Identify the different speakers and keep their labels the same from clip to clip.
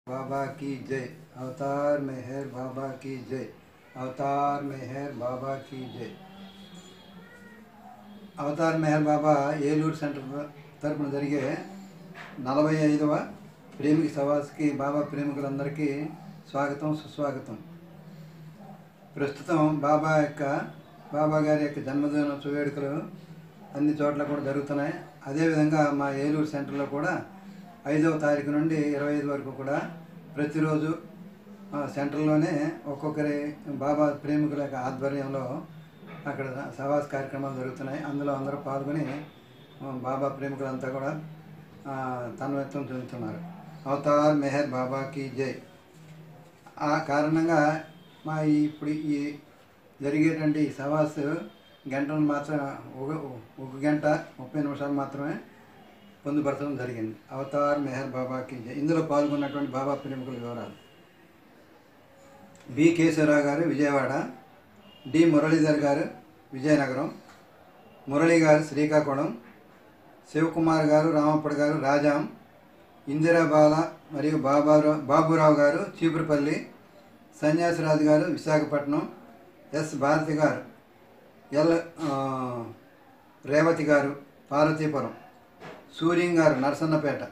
Speaker 1: बाबा की जय। अवतार मेहर बाबा की जय। अवतार मेहर बाबा की जय। అవతార్ మెహర్ బాబా ఏలూరు సెంటర్ తరపున జరిగే 45వ ప్రేమిక సవాస్కి బాబా ప్రేమికులందరికీ స్వాగతం సుస్వాగతం. ప్రస్తుతం బాబా గారి యొక్క జన్మదినోత్సవ వేడుకలు అన్ని చోట్ల కూడా జరుగుతున్నాయి. అదేవిధంగా మా ఏలూరు సెంటర్లో కూడా 5వ తారీఖు నుండి 25 వరకు కూడా ప్రతిరోజు సెంటర్లోనే ఒక్కొక్కరి బాబా ప్రేమికుల యొక్క ఆధ్వర్యంలో అక్కడ సవాస్ కార్యక్రమాలు జరుగుతున్నాయి. అందులో అందరూ పాల్గొని బాబా ప్రేమికులంతా కూడా తన్మయత్వం చెందుతున్నారు. అవతార్ మెహర్ బాబాకి జై. ఆ కారణంగా మా ఇప్పుడు ఈ జరిగేటువంటి సవాస్ గంటలు మాత్రం ఒక గంట 30 నిమిషాలు మాత్రమే పొందుపరచడం జరిగింది. అవతార్ మెహర్ బాబాకి జై. ఇందులో పాల్గొన్నటువంటి బాబా ప్రేమికుల వివరాలు: బి కేశవరావు గారు విజయవాడ, డి మురళీధర్ గారు విజయనగరం, మురళి గారు శ్రీకాకుళం, శివకుమార్ గారు రామప్పడు గారు రాజాం, ఇందిరాబాల మరియు బాబురావు గారు చీపురుపల్లి, సన్యాసిరాజు గారు విశాఖపట్నం, ఎస్ భారతి గారు రేవతి గారు పార్వతీపురం, సూర్యం గారు నరసన్నపేట,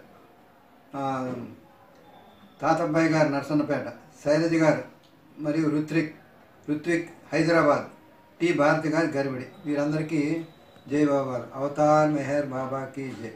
Speaker 1: తాతబ్బాయి గారు నరసన్నపేట, శైలజ గారు మరియు రుత్విక్ హైదరాబాద్, టి భారతి గారు గరిబడి. వీరందరికీ జై బాబా. అవతార్ మెహర్ బాబాకి జై.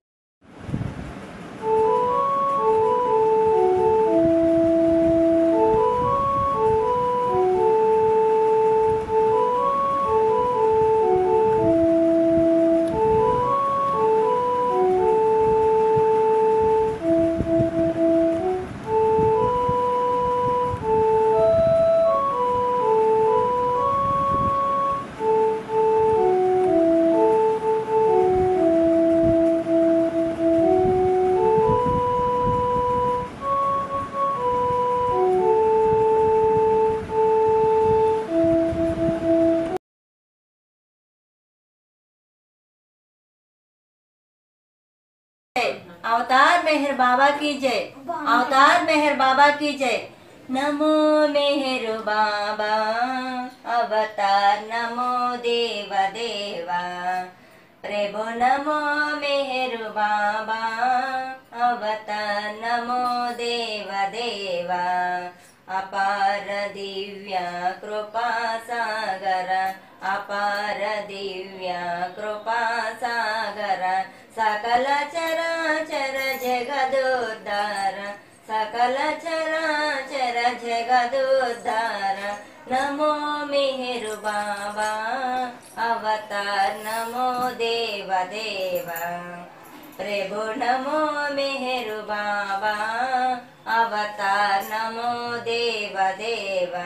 Speaker 2: अवतार मेहर बाबा की जय। अवतार मेहर बाबा की जय। नमो मेहर बाबा अवतार, नमो देव देवा प्रभु, नमो मेहर बाबा अवतार, नमो देव देवा अपार दिव्य कृपा सागर, अपार दिव्य कृपा सागर सकल चराचर जगदोद्धार, सकल चराचर जगदोद्धार नमो मेहर बाबा अवतार, नमो देव देवा प्रभु, नमो मेहर बाबा अवतार, नमो देव देवा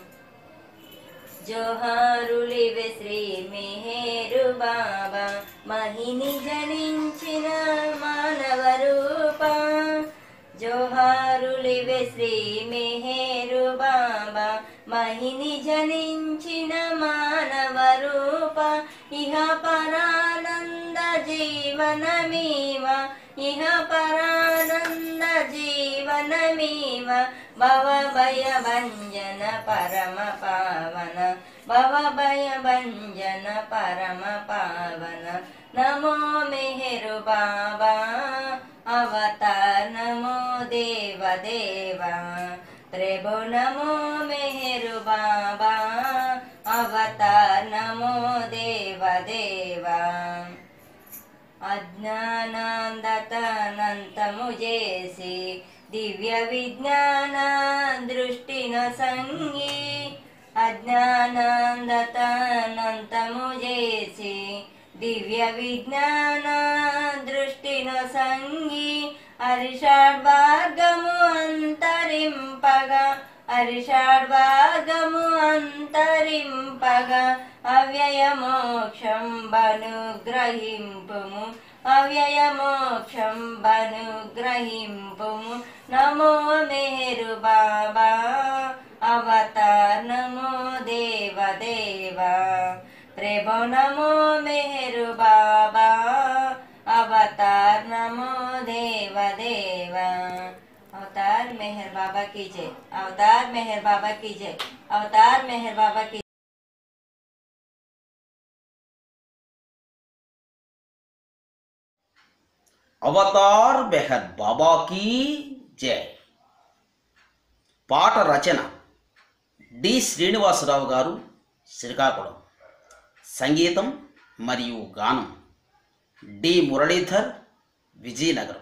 Speaker 2: जोहारुलिवे श्री मेहरु बाबा महिनी जनिंचिन मानव रूप, जोहारुलिवे श्री मेहरु बाबा महिनी जनिंचिन मानव रूप इह परानंद जीवनमीव, इह परानंद जीवनमीव भव भय भंजन परम पावन, भव भय भंजन परम पावन नमो मेहर बाबा अवतार, नमो देव देवा प्रभु, नमो मेहर बाबा अवतार, नमो देव देवा अज्ञानांधतనంతము చేసి दिव्य विज्ञान दृष्टिन संगी, अज्ञानांधतనంతము చేసి दिव्य विज्ञान दृष्टिन संगी अरिषड्वर्गमु अंतरिंपगा, अरिषड्वर्गमु अंतरिंपगा अव्यय मोक्षं बनुग्रहिंपुमु, अव्यय मोक्षं बनुग्रहिंपुमु नमो मेहर बाबा अवतार, नमो देव देवा प्रभु, नमो मेहर बाबा अवतार, नमो देव देवा अवतार मेहर बाबा की जय। अवतार मेहर बाबा की जय। अवतार मेहर बाबा की।
Speaker 3: అవతార్ మెహర్ బాబాకి జై. పాట రచన డి శ్రీనివాసరావు గారు, శ్రీకాకుళం. సంగీతం మరియు గానం డి మురళీధర్, విజయనగరం.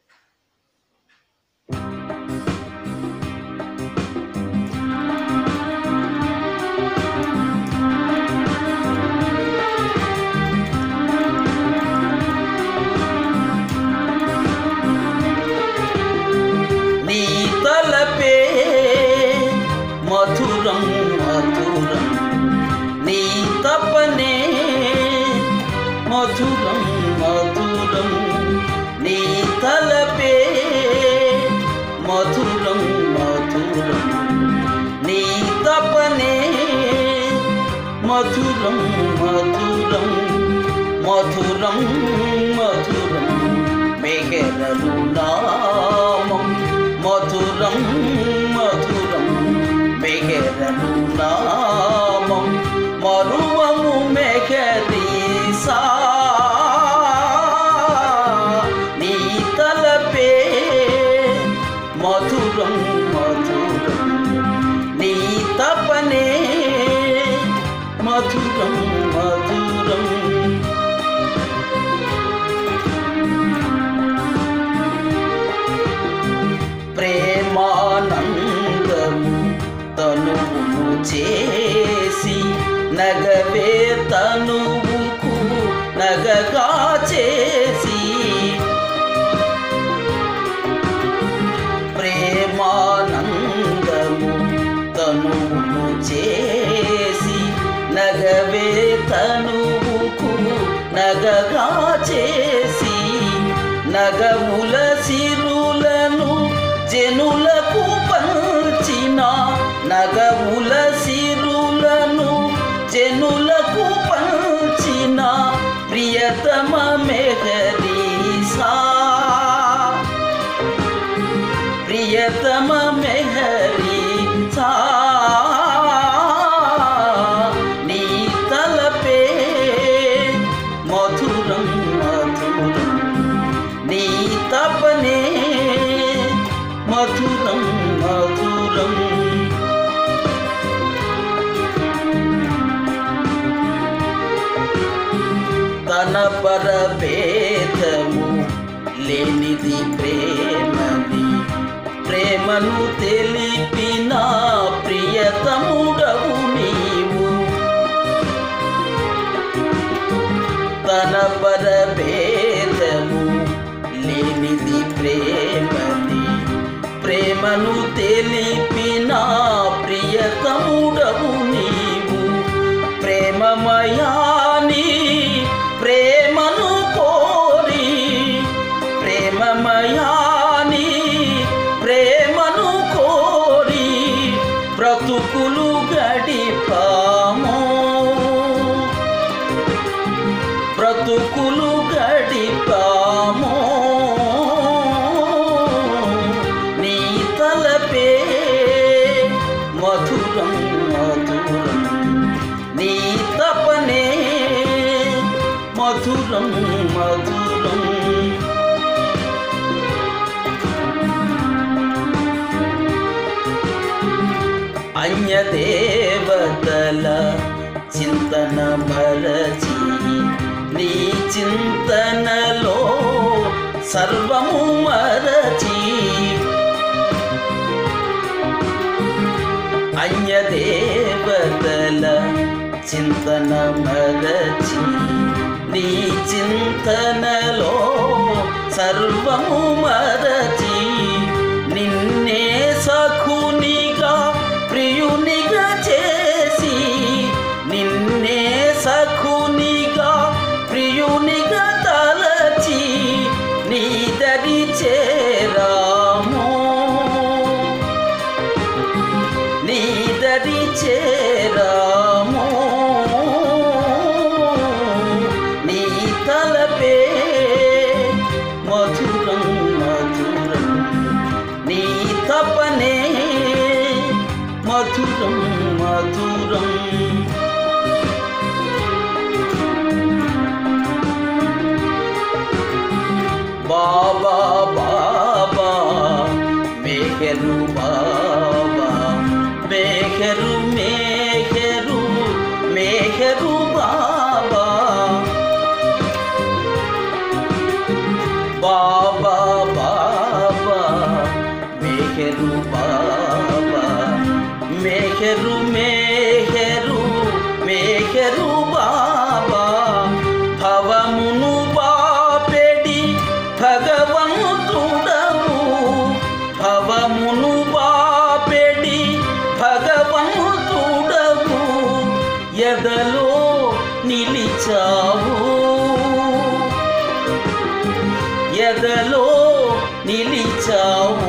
Speaker 3: నీ తలపే మధురం మధురం, నీ తపనే మధురం మధురం, నీ తలపే మధురం మధురం, నీ తపనే మధురం మధురం, మధురం మధురం మెహరలు నామం, మధురం మధురం మెహరలు నామం, మరువము మెహరీసా. నీ తలపే మధురం మధురం, నీ తపనే మధురం మధురం. ప్రేమానందము తనువు చేసి నగవే తనువుకు నగగా చేసి, ప్రేమానందము తనువు చేసి నగవే తనువుకు నగగా చేసి, నగముల సిరులను జనులకు పంచిన, నగముల సిరులను జనులకు పంచిన ప్రియతమ మెహరీసా, ప్రియతమ మెహరీసా. నీ తలపే మధురం మధురం, నీ తపనే మధురం మధురం. తన పరభేదము లేనిది ప్రేమని, ప్రేమను తెలిపిన ప్రియతముడవు నీవు. తన పరభేదము లేనిది ప్రేమని, ప్రేమను తెలిపిన ప్రియతముడవు నీవు. ప్రేమమయాని ప్రేమను కోరి, ప్రేమమయాని ప్రేమను కోరి బ్రతుకులు గడిపాము, బ్రతుకులు గడిపాము. నీ తలపే మధురం మధురం, నీ తపనే మధురం మధురం. అన్యదేవతల చింతన మరచి, నీ చింతనలో సర్వము మరచి, అన్యదేవతల చింతన మరచి, నీ చింతనలో సర్వము మరచి, నిన్నే సఖునిగా ప్రియునిగా చేసి, నిన్నే సఖునిగా ప్రియునిగా తలచి, నీ దరి చేరాము, నీ దరి చేరాము. నీ తలపే మధురం మధురం, నీ తప మధురం మధురం బాబా బాబా మేఘరు బాబా మేఘరు మేఘరు మేఘరు బాబా బాబా బాబా మేఘరు బాబా మేఘరు మేఘరు మేఘరు బాబా భవమును బాపెడి భగవంతుడవు భవమును బాపెడి భగవంతుడవు ఎదలో నిలిచావు ఎదలో నిలిచావు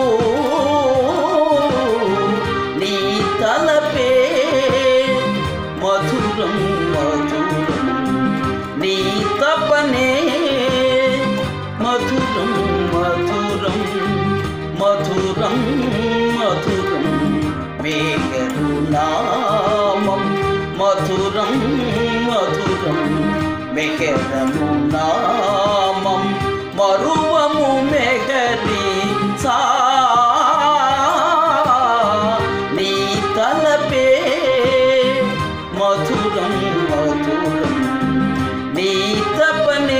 Speaker 3: నీ తలపే మధురం మధురం నీ తపనే మధురం మధురం మధురం మధురం మేఘరు నామం మధురం మధురం మేఘరము నామం మరువము మెహరి సా నీ తలపే మధురం మధురం నీ తపనే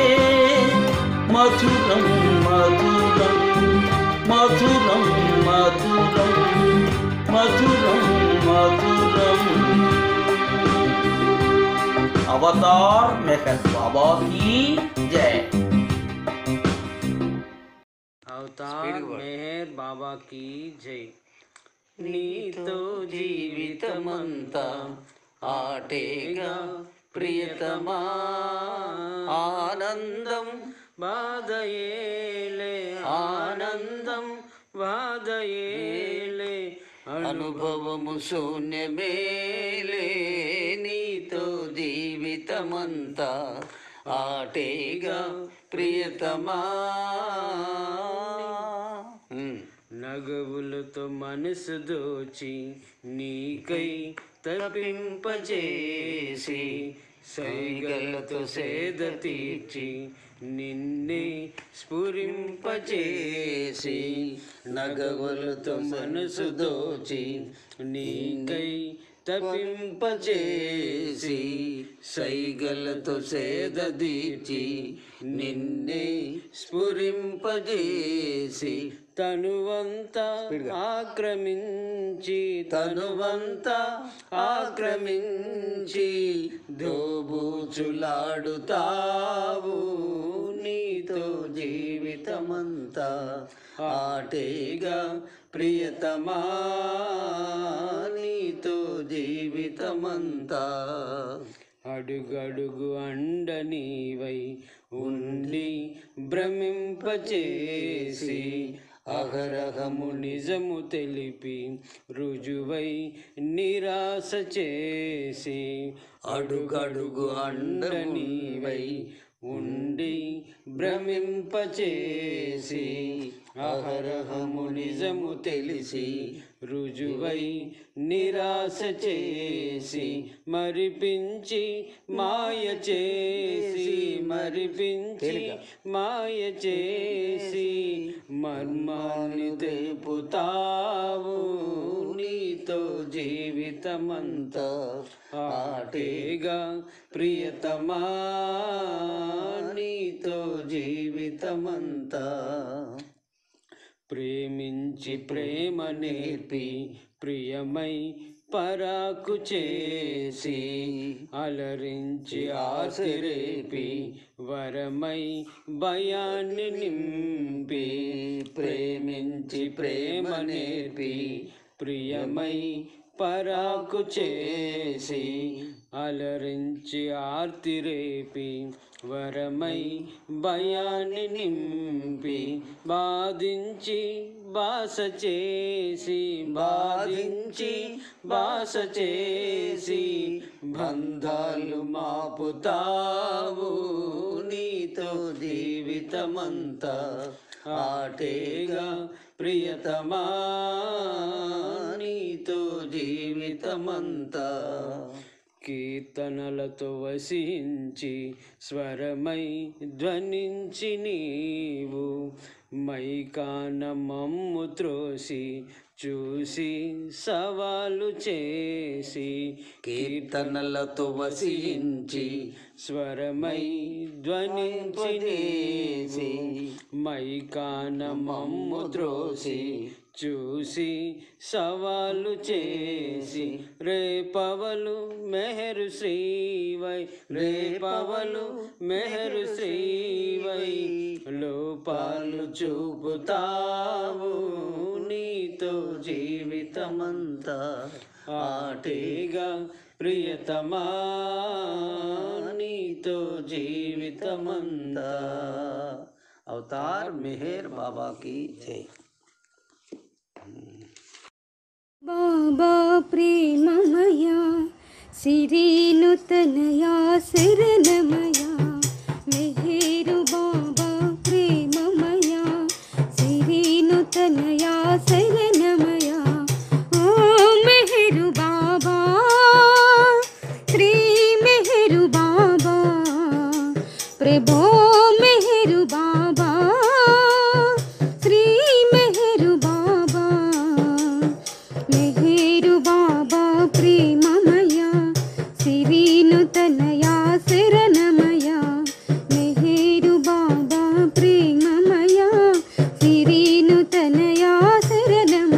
Speaker 3: మధురం మధురం మధురం మధురం మధురం మధురం अवतार मेहर बाबा की जय।
Speaker 4: अवतार मेहर बाबा की जय। నీతో జీవితమంతా ఆటేగా ప్రియతమా ఆనందం బాధయేలే ఆనందం బాధయేలే అనుభవము శూన్యమేలే నీతో జీవితమంతా ఆటేగా ప్రియతమా నగవులతో మనసు దోచి నీకై తప్పింపజేసి సైగలతో సేద తీర్చి నిన్నే స్ఫురింపజేసి నగవులతో మనసు దోచి నీకై తప్పింపజేసి సైగలతో సేద తీర్చి నిన్నే స్ఫురింపజేసి తనువంతా ఆక్రమించి తనువంతా ఆక్రమించి దోబూచులాడుతావు నీతో జీవితమంతా ఆటేగా ప్రియతమా నీతో జీవితమంతా అడుగడుగు అండనీవై ఉండి భ్రమింపచేసి అహరహము నిజము తెలిపి రుజువై నిరాశ చేసి అడుగడుగు అండనీవై ఉండి భ్రమింపచేసి అహరహము నిజము తెలిసి రుజువై నిరాశ చేసి మరిపించి మాయ చేసి మరిపించి మాయ చేసి మర్మాన్ని తెలుపుతావు నీతో జీవితమంతా ఆటేగా ప్రియతమా నీతో జీవితమంతా ప్రేమించి ప్రేమ నేర్పి ప్రియమై పరాకు చేసి అలరించి ఆశరేపి వరమై భయాన్ని నింపి ప్రేమించి ప్రేమ నేర్పి ప్రియమై పరాకు చేసి అలరించి ఆర్తిరేపి వరమై భయాన్ని నింపి బాధించి బాస చేసి బాధించి బాస చేసి బంధాలు మాపుతావు నీతో జీవితమంతా ఆటేగా ప్రియతమా నీతో జీవితమంతా కీర్తనలతో వసించి స్వరమై ధ్వనించి నీవు మైకాన మమ్ము త్రోసి చూసి సవాలు చేసి కీర్తనలతో వసించి స్వరమై ధ్వనించి నీవు మైకాన మమ్ము త్రోసి చూసి సవాలు చేసి రేపవలు మెహరు శ్రీవై రేపవలు మెహరు శ్రీవై లోపాలు చూపుతావు నీతో జీవితమంతా ఆటేగా ప్రియతమా నీతో జీవితమంతా। अवतार मेहर बाबा की जय।
Speaker 5: बाबा प्रेममया सिरीनुतनया शरणमया मेहेरु बाबा प्रेममया सिरीनुतनया शरणमया ओ मेहेरु बाबा श्री मेहेरु बाबा प्रभो मेहेरु बाबा श्री मेहेरु बाबा मेहेरु बाबा प्रेममया सिरीनुतनया शरणमया मेहेरु बाबा प्रेममया सिरीनुतनया शरणमया।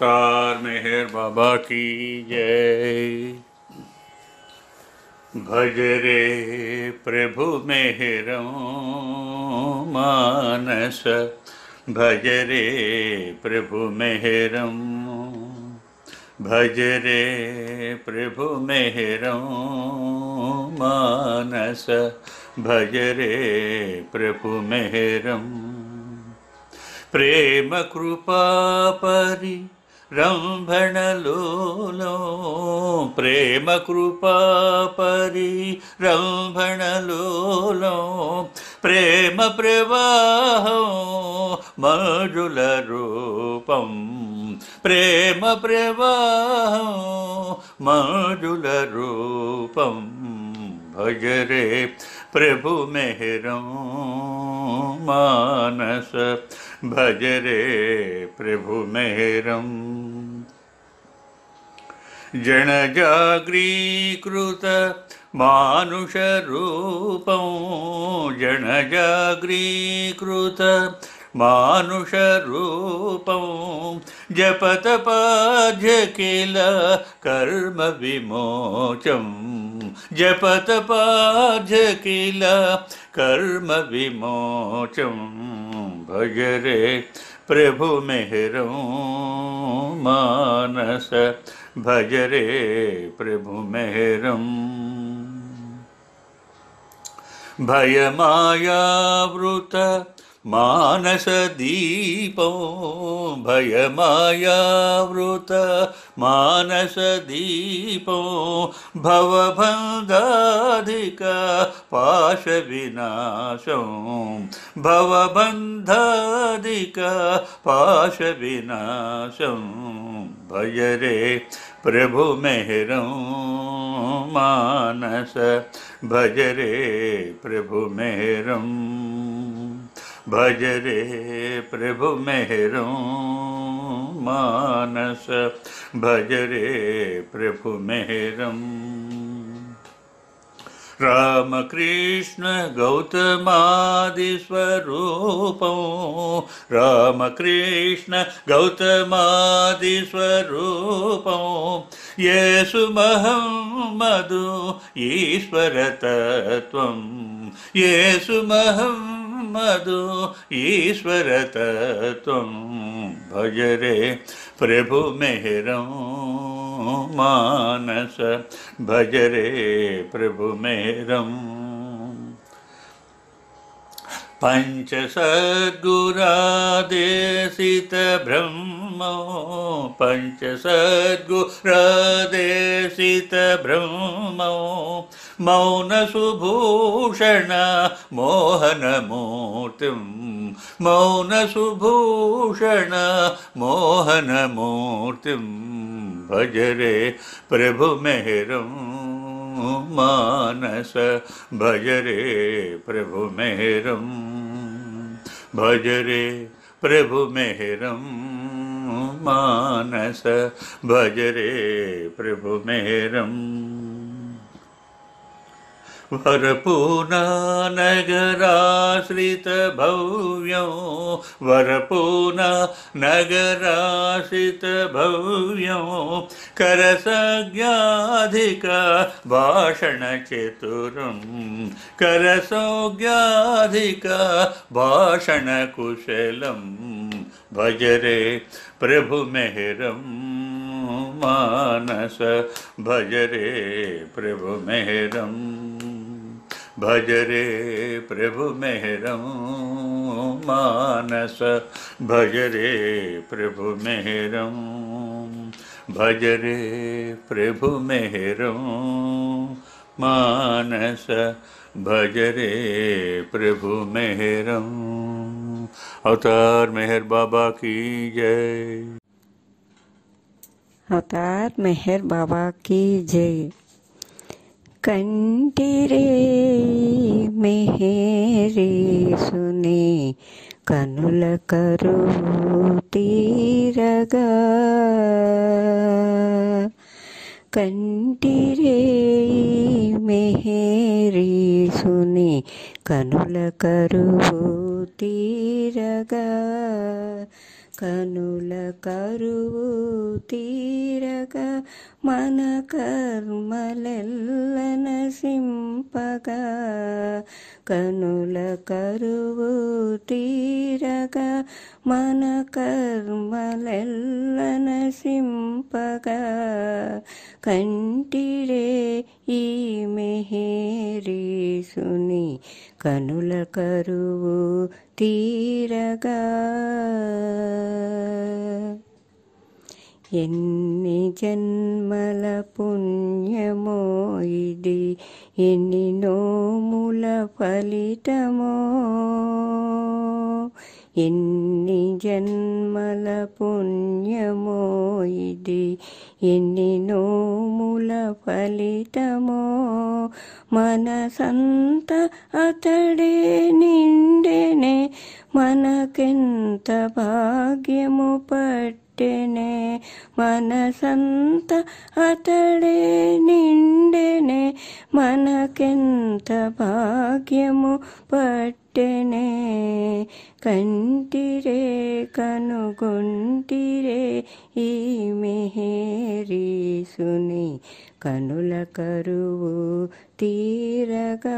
Speaker 6: अवतार मेहर बाबा की जय। भज रे प्रभु मेहरम मानस, भज रे प्रभु मेहरम, भज रे प्रभु मेहरम मानस, भज रे प्रभु मेहरम। प्रेम कृपा परि रंभण लोलो, प्रेम कृपा परि रंभण लोलो, प्रेम प्रवाह मधुल रूपम, प्रेम प्रवाह मधुल रूपम। भज रे प्रभु मेहरम मानस, भज रे प्रभु मेहरम। जन जागृकृत मानुष रूपं, जन जागृकृत मानुष रूपं, जपत पाध्य किल कर्म विमोचम, जपत पाध्य किल कर्म विमोचम। भज रे प्रभु मेहरम मानस, भज रे प्रभु मेहरम। भय मायावृत मानस दीपो, भय मायावृत मानस दीपो, भवबन्धाधिक पाश विनाशं, भवबन्धाधिक पाश विनाशं। भज रे प्रभु मेहरम मानस, भज रे प्रभु मेहरम, भज रे प्रभु मेहरम मानस, भज रे प्रभु मेहरम। राम कृष्ण गौतमादि स्वरूपं, राम कृष्ण गौतमादि स्वरूपं, येसु महम्मदु ईश्वर तत्त्वं, येसु महम्मदु ईश्वर तत्त्वं। भज रे प्रभु मेहरम मानस, भज रे प्रभु मेहरम। पंच सद्गुरादेशित ब्रह्मो, पंच सद्गुरादेशित ब्रह्मो, मौन सुभूषण मोहन मूर्तिं, मौन सुभूषण मोहन मूर्तिं। भज रे प्रभु मेहरम मानस, भज रे प्रभु मेहरम, भज रे प्रभु मेहरम मानस, भज रे प्रभु मेहरम। वरपूना नगराश्रित भव्यो, वरपूना नगराश्रित भव्यो, करसज्ञाधिक भाषण चतुरं, करसज्ञाधिक भाषण कुशलं। भज रे प्रभु मेहरम मानस, भज रे प्रभु मेहरम, भज रे प्रभु मेहरम मानस, भज रे प्रभु मेहरम, भज रे प्रभु मेहरम मानस, भज रे प्रभु मेहरम। अवतार मेहर बाबा की जय।
Speaker 7: अवतार मेहर बाबा की जय। कंटिरे मेहरे सुने कनुल करू तीरगा, कंटिरे मेहरे सुने कनुल करू तीरगा, కనుల కరువు తీరగా మన కర్మలెల్ల నశింపగా కనుల కరువు తీరగా మన కర్మలెల్ల నశింపగా కంటిరే ఈ మెహరీసుని కనుల కరువు తీరగా ఎన్ని జన్మల పుణ్యమో ఇది ఎన్ని నోముల ఫలితమో ఎన్ని జన్మల పుణ్యమో ఇది ఎన్ని నోముల ఫలితమో మనసంత అతడే నిండెనే మనకెంత భాగ్యము పట్టెనే మనసంత అతడే నిండెనే మనకెంత భాగ్యము పట్టెనే కంటిరే కనుగొంటిరే ఈ మెహరీసుని కనుల కరువు తీరగా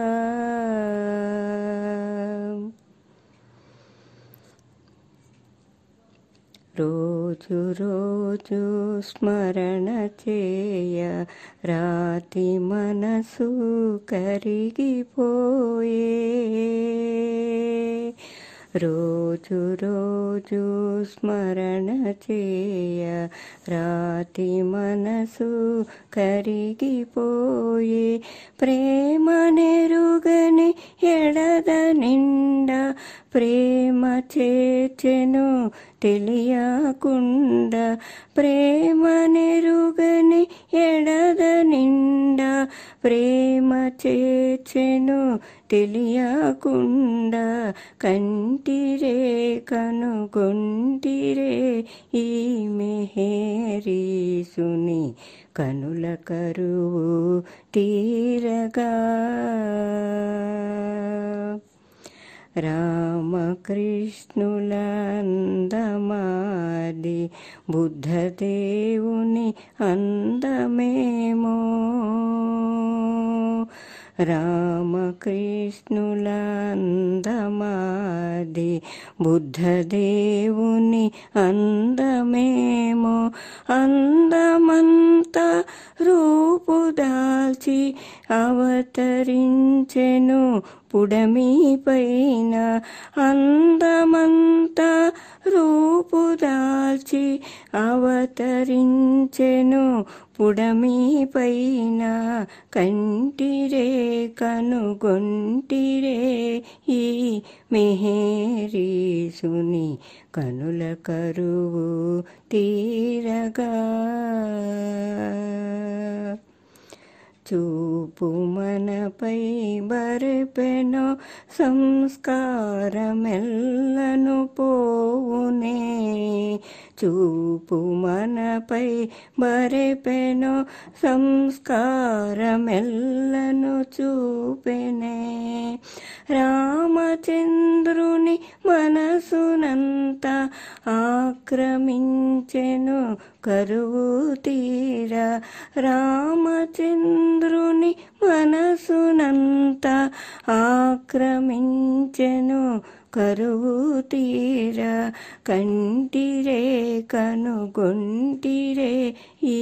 Speaker 7: రోజు రోజు స్మరణ చేయ రాతి మనసు కరిగిపోయే రోజు రోజు స్మరణ చేయ రాతి మనసు కరిగిపోయే ప్రేమ నెరుగని ఎడద నిండా ప్రేమ చేచెను తెలియకుండా ప్రేమ నెరుగని ఎడద నిండా ప్రేమ చేచెను తెలియకుండా కంటిరే కనుగొంటిరే ఈ మెహరీసుని కనుల కరువు తీరగా రామకృష్ణుల అందమాది బుద్ధదేవుని అందమేమో రామకృష్ణుల అందమాది బుద్ధదేవుని అందమేమో అందమంతా రూపు దాల్చి అవతరించెను పుడమి పైన అందమంతా రూపు దాల్చి అవతరించెను పుడమి పైన కంటిరే కనుగొంటిరే ఈ మెహరీసుని కనుల కరువు తీరగా చూపు మనపై బరెపెనో సంస్కారమెల్లను పోవునే చూపు మనపై బరెపెనో సంస్కారమెల్లను చూపెనే రామచంద్రుని మనసునంతా ఆక్రమించెను కరువు తీరా రామచంద్రుని మనసునంతా ఆక్రమించెను కరువు తీరా కంటిరే కనుగొంటిరే ఈ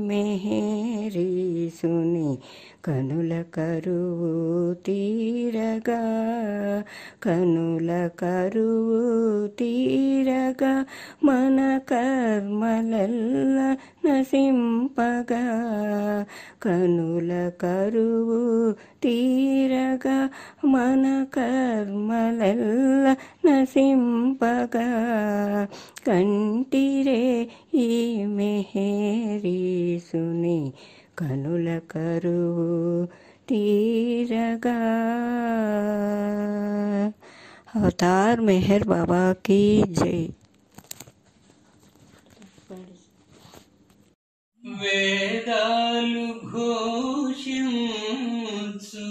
Speaker 7: మెహరీసుని కనుల కరువు తీరగా కనుల కరువు తీరగా మన కర్మలెల్ల నశింపగా కనుల కరువు తీరగా మన కర్మలెల్ల నశింపగా కంటిరే ఈ మెహరీసుని కనుల కరువు తీరగా అవతార్ మెహర్ బాబా की जय।
Speaker 3: వేదాలు ఘోషించు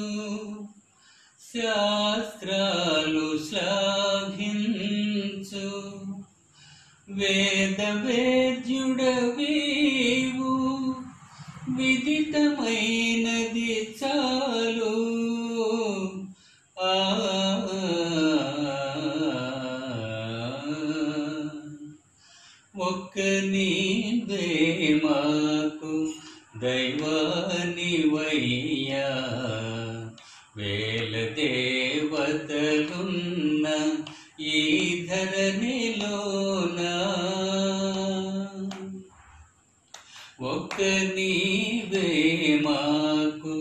Speaker 3: శాస్త్రాలు శ్లాఘించు వేద వేద్యుడవీవు విదితమైనది చాలు ఒక్క నీవే మాకు దైవానివయ్యా వేల దేవతలున్న ఈ ధరణిలోన ఒక్క నీవే మాకు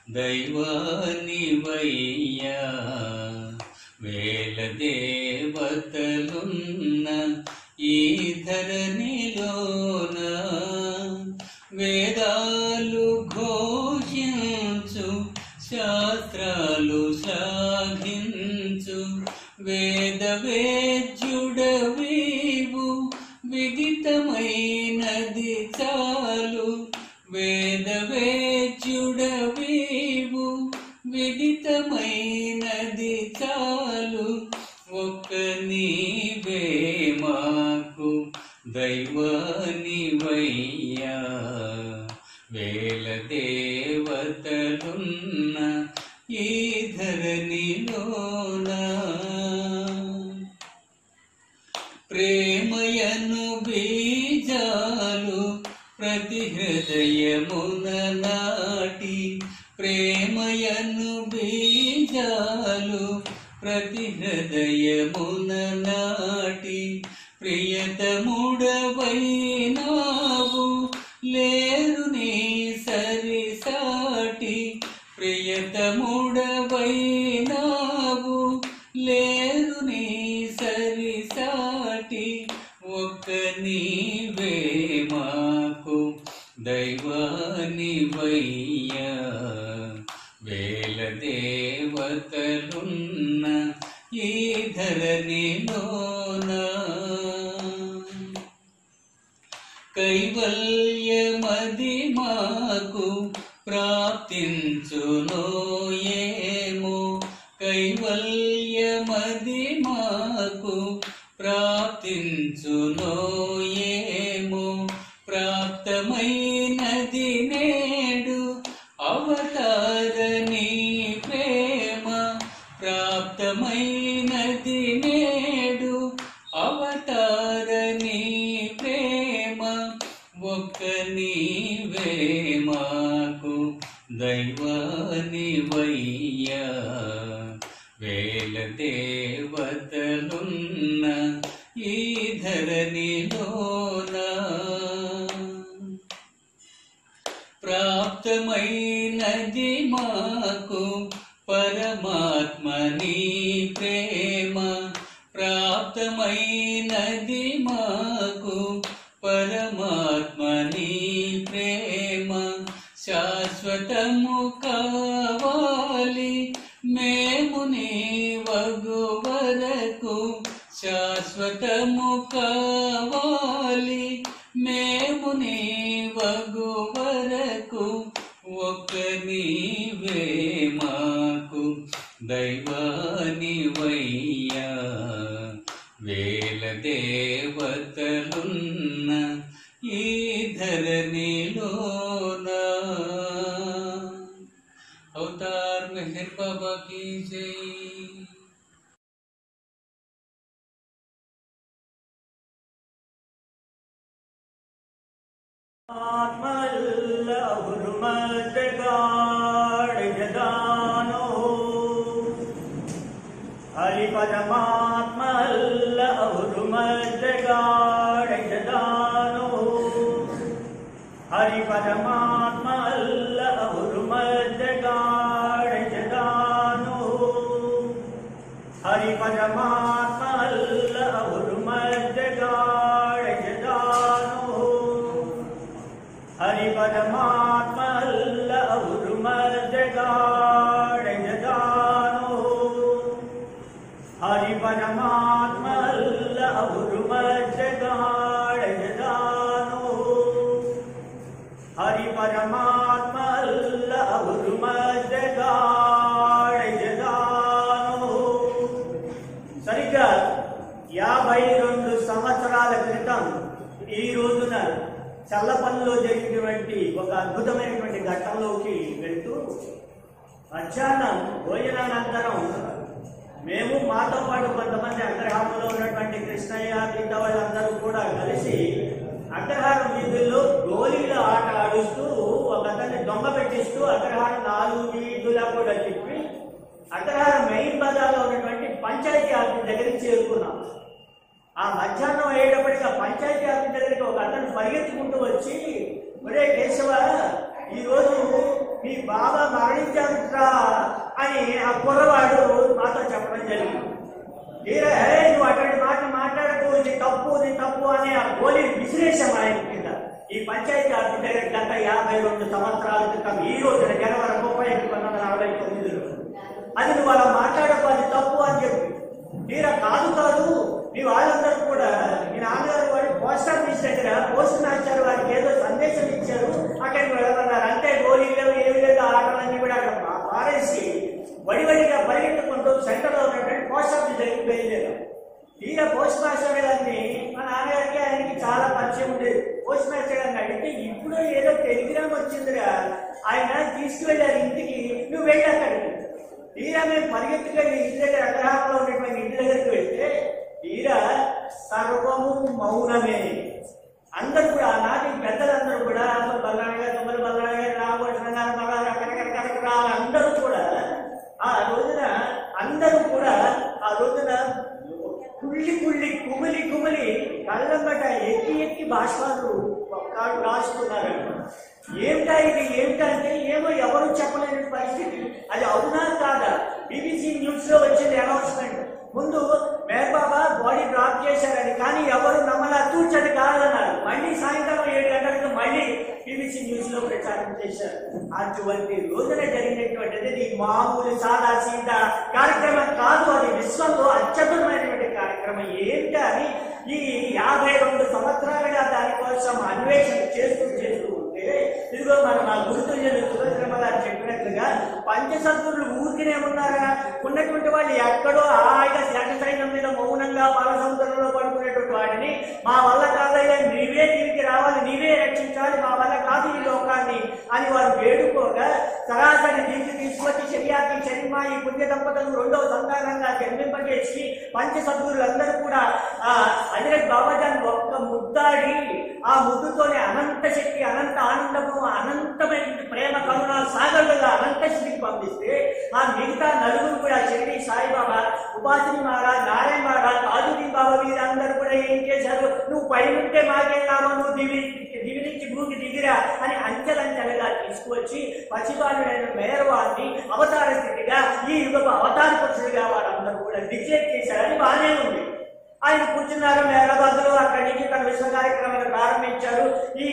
Speaker 3: దైవానివయ్యా వేల దేవతలున్న ఈ ధరణిలోన వేదాలు ఘోషించు శాస్త్రాలు శ్లాఘించు వేద వేద్యుడవీవు విదితమైనది చాలు వేద వేద్యుడవీవు విదితమైనది చాలు ఒక్క నీవే మాకు దైవానివయ్యా వేల దేవతలున్న ఈ ధరణిలోన ప్రేమయను బీజాలు ప్రతి హృదయమున నాటి ప్రేమయను బీజాలు ప్రతి హృదయమున నాటి ప్రియతముడవైనావు లేరు నీ సరిసాటి ప్రియతముడవైనావు లేరు నీ సరిసాటి ఒక్క నీవే మాకు దైవానివయ్యా వేల దేవతలున్న ఈ ధరణిలోన కైవల్యమది మాకు ప్రాప్తించునో ఏమో కైవల్యమది మాకు ప్రాప్తించునో ఏమో ప్రాప్తమైనది నేడు అవతారని ప్రేమ ప్రాప్తమైనది నేడు అవతారని ప్రేమ ఒక్క నీవే మాకు దైవానివయ్యా వేల దేవతలున్న ఈ ధరణిలోన ప్రాప్తమైనది మాకు పరమాత్మని ప్రేమ ప్రాప్తమైనది మాకు పరమాత్మని ప్రేమ శాశ్వతము కావాలి మేము నీ వగు వరకు శాశ్వతము కావాలి మేము నీ వగు వరకు ఒక్క నీవే మాకు దైవానివయ్యా వేల దేవతలున్న ఈ ధరణిలోన అవతార్ మెహర్ బాబా की जय।
Speaker 8: हरि परमात्मा हरि परमात्मा हरि परमात्मा हरि परमात्मा हरि परमात्मा हरि परमात्मा सरिग्गा 52 సంవత్సరాల క్రితం ఈ రోజున చల్లపల్లిలో జరిగినటువంటి ఒక అద్భుతమైనటువంటి ఘట్టంలోకి వెళ్తూ మధ్యాహ్నం భోజనానంతరం మేము మాతో పాటు కొంతమంది అగ్రహారంలో ఉన్నటువంటి కృష్ణయ్య మిగతా వాళ్ళందరూ కూడా కలిసి అగ్రహారం వీధుల్లో గోళీల ఆట ఆడుస్తూ ఒక అతన్ని దొంగ పెట్టిస్తూ అగ్రహారం 4 వీధులా కూడా తిప్పి అగ్రహారం మెయిన్ బజార్లో ఉన్నటువంటి పంచాయతీ ఆఫీస్ దగ్గరికి చేరుకున్నాం. ఆ మధ్యాహ్నం అయ్యేటప్పటికి ఆ పంచాయతీ ఆఫీస్ దగ్గరికి ఒక అతను పరిగెత్తుకుంటూ వచ్చి, ఒరే కేశవ, ఈరోజు మీ బాబా మరణించారుట్రా అని ఆ కుర్రవాడు మాతో చెప్పడం జరిగింది. తీరా నువ్వు అటువంటి మాట మాట్లాడుతూ ఇది తప్పు అని ఆ గోళీ విసిరేశాం ఆయన కింద. ఈ పంచాయతీ ఆఫీస్ దగ్గర గత 52 సంవత్సరాల క్రితం ఈ రోజున జనవరి 31, 1949 అది నువ్వు అలా మాట్లాడకు, అది తప్పు అని చెప్పి తీరా కాదు మీ వాళ్ళందరూ కూడా మీ నాన్నగారు వాడి పోస్ట్ ఆఫీస్ దగ్గర పోస్ట్ మాస్టర్ వారికి ఏదో సందేశం ఇచ్చారు, అక్కడికి వెళ్ళమన్నారు. అంటే గోళీలు ఏమి లేదు, ఆటలన్నీ కూడా అక్కడ పారేసి వడివడిగా పరిగెత్తుకుంటూ సెంటర్లో ఉన్నటువంటి పోస్ట్ ఆఫీస్ దగ్గరికి బయలుదేరారు. తీరా పోస్ట్ మాస్టర్ గారిని మా నాన్నగారికి ఆయనకి చాలా పరిచయం ఉండేది. పోస్ట్ మాస్టర్ గారిని అడిగితే ఇప్పుడు ఏదో టెలిగ్రామ్ వచ్చిందిరా, ఆయన తీసుకువెళ్ళారు ఇంటికి, నువ్వు వెళ్ళి అక్కడికి. తీరా మేము పరిగెత్తుకెళ్ళి ఇంటి దగ్గర అగ్రహారంలో ఉన్నటువంటి ఇంటి దగ్గరికి వెళ్తే తీరా సర్వము మౌనమే. అందరూ కూడా ఆనాటి పెద్దలందరూ కూడా బల్లాగా తుమ్మల బల్లాగా రాబోతున్నారు అందరూ కూడా ఆ రోజున కుమిలి కళ్ళంబట ఎక్కి బాష్పాలు రాసుకున్నారు. ఏమిటంటే ఏమో ఎవరు చెప్పలేని పరిస్థితి. అది అవునా కాదా? BBC న్యూస్ లో వచ్చింది అనౌన్స్మెంట్. ముందు మేర్ బాబా బాడీ డ్రాప్ చేశారని, కానీ ఎవరు నమ్మలా, తూచని కాదన్నారు. మళ్ళీ సాయంత్రం 7 గంటలకు మళ్ళీ BBC న్యూస్ లో ప్రచారం చేశారు. అటువంటి రోజున జరిగినటువంటిది మామూలు సాదా సీదా కార్యక్రమం కాదు, అది విశ్వంలో అత్యద్భుతమైనటువంటి కార్యక్రమం. ఏంటి అని ఈ 52 సంవత్సరాలుగా దానికోసం అన్వేషణ చేస్తూ ఉంటే ఇదిగో మన గురుతుల్యులు సుభద్రమ్మ గారు చెప్పినట్లుగా పంచసద్గురులు ఊరికినే ఉన్నారా? ఉన్నటువంటి వాళ్ళు ఎక్కడో హాయిగా శాఖసైన్యం మీద మౌనంగా బాలసముద్రంలో పడుకునేటువంటి వాడిని మా వల్ల కాదయ్యా, నీవే దీనికి రావాలి, నీవే రక్షించాలి, మా వల్ల కాదు ఈ లోకాన్ని అని వారు వేడుకోగా సరాసరి దీనికి తీసుకొచ్చి శర్యాకి శర్మ ఈ పుణ్య దంపతులు 2వ సంతానంగా జన్మింపజేసి పంచసద్గురులందరూ కూడా అదిరత్ బాబాజాన్ని ఒక్క ముద్దాడి ఆ ముద్దుతోనే అనంత శక్తి, అనంత ఆనందము, అనంతమైన ప్రేమ కరుణ సాగరులుగా అనంత శక్తికి పంపిస్తే ఆ మిగతా నలుగురు కూడా షిరిడి సాయిబాబా, ఉపాసిని మహారాజ్, నారాయణ మహారాజ్, తాజుద్దీన్ బాబా వీరందరూ కూడా ఏం చేశారు? నువ్వు పడి ఉంటే మాకేం లాభం, నువ్వు దివి నుంచి భూమికి దిగిరా అని అంచెలంచెలుగా తీసుకువచ్చి పసిబాలుడైన మేరవాన్ని అవతార స్థితిగా ఈ యుగపు అవతార పురుషుడిగా వాళ్ళందరూ కూడా డిక్లేర్ చేశారని బాగానే ఉంది. ఆయన కూర్చున్నారు హైదరాబాద్ లో. అక్కడి నుంచి తన విశ్వ కార్యక్రమాన్ని ప్రారంభించారు. ఈ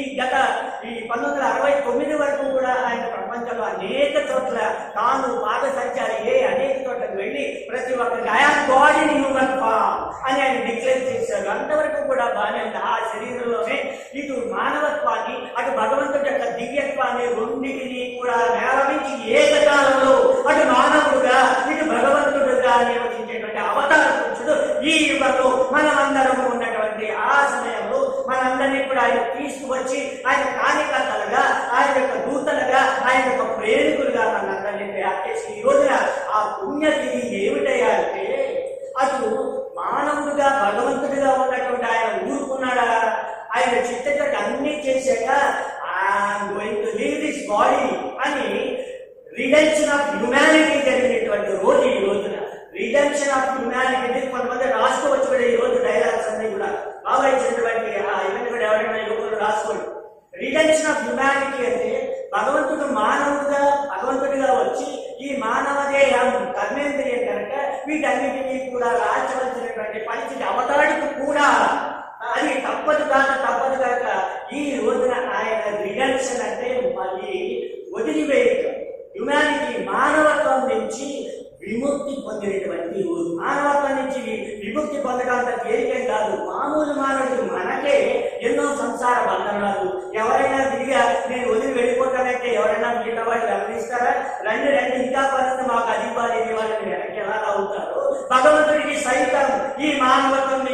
Speaker 8: 1969 వరకు కూడా ఆయన ప్రపంచంలో అనేక చోట్ల తాను పాదసంచారి అనేక చోట్లకు వెళ్ళి ప్రతి ఒక్కరికి I am god in human form అని ఆయన డిక్లేర్ చేశారు. అంతవరకు కూడా బాగానే ఉంది. ఆ శరీరంలోనే ఇటు మానవత్వాన్ని, అటు భగవంతుడి యొక్క దివ్యత్వాన్ని రెండింటినీ కూడా మేళవించి ఏకకాలంలో అటు మానవుడుగా ఇటు భగవంతుడుగా నిర్వచించేటువంటి అవతార పురుషుడు ఈ యుగంలో మనమందరం ఉన్నటువంటి ఆ సమయంలో మనందరినీ కూడా ఆయన తీసుకువచ్చి ఆయన కార్యకర్తలుగా, ఆయన యొక్క దూతలుగా, ఆయన యొక్క ప్రేమికులుగా మనందరినీ తయారు చేసి ఈ రోజున ఆ పుణ్యతిథి ఏమిటయ్యా అంటే అటు మానవుడుగా భగవంతుడిగా ఉన్నటువంటి ఆయన ఊరుకున్నాడా? ఆయన చిత్తచట్టు అన్ని చేశాక I am going to leave this body అని రిడెంప్షన్ ఆఫ్ హ్యుమానిటీ జరిగినటువంటి రోజు ఈ రోజున. రిడెంప్షన్ ఆఫ్ హ్యుమానిటీ కొంతమంది రాసుకోవచ్చు కూడా ఈ రోజు డైలాగ్స్ అన్ని కూడా బాగా ఇచ్చినటువంటి ఇవన్నీ కూడా ఎవరైనా యువకులు రాసుకోండి. రిడెంప్షన్ ఆఫ్ హ్యుమానిటీ అంటే భగవంతుడు భగవంతుడిగా వచ్చి ఈ మానవదేహం కర్మేంద్రియం కనుక వీటన్నిటినీ కూడా రాల్చవలసినటువంటి పరిస్థితి అవతాడికి కూడా అది తప్పదు కనుక ఈ రోజున ఆయన రిడెంప్షన్ అంటే మళ్ళీ వదిలివేయటం, హ్యుమానిటీ మానవత్వం నుంచి విముక్తి పొందినటువంటి రోజు. మానవత్వం నుంచి విముక్తి పొందడంత తేలికే కాదు. మామూలు మానవుడు మనకే ఎన్నో సంసార బంధనాలు. ఎవరైనా తిరిగా నేను వదిలి వెళ్ళిపోతానంటే ఎవరైనా మిగతా వాళ్ళు గమనిస్తారా? రండి ఇంకా పరిస్థితి మాకు అది ఇవ్వాలి వాళ్ళని వెనక్కి ఎలా అవుతారు? భగవంతుడికి సైతం ఈ మానవత్వం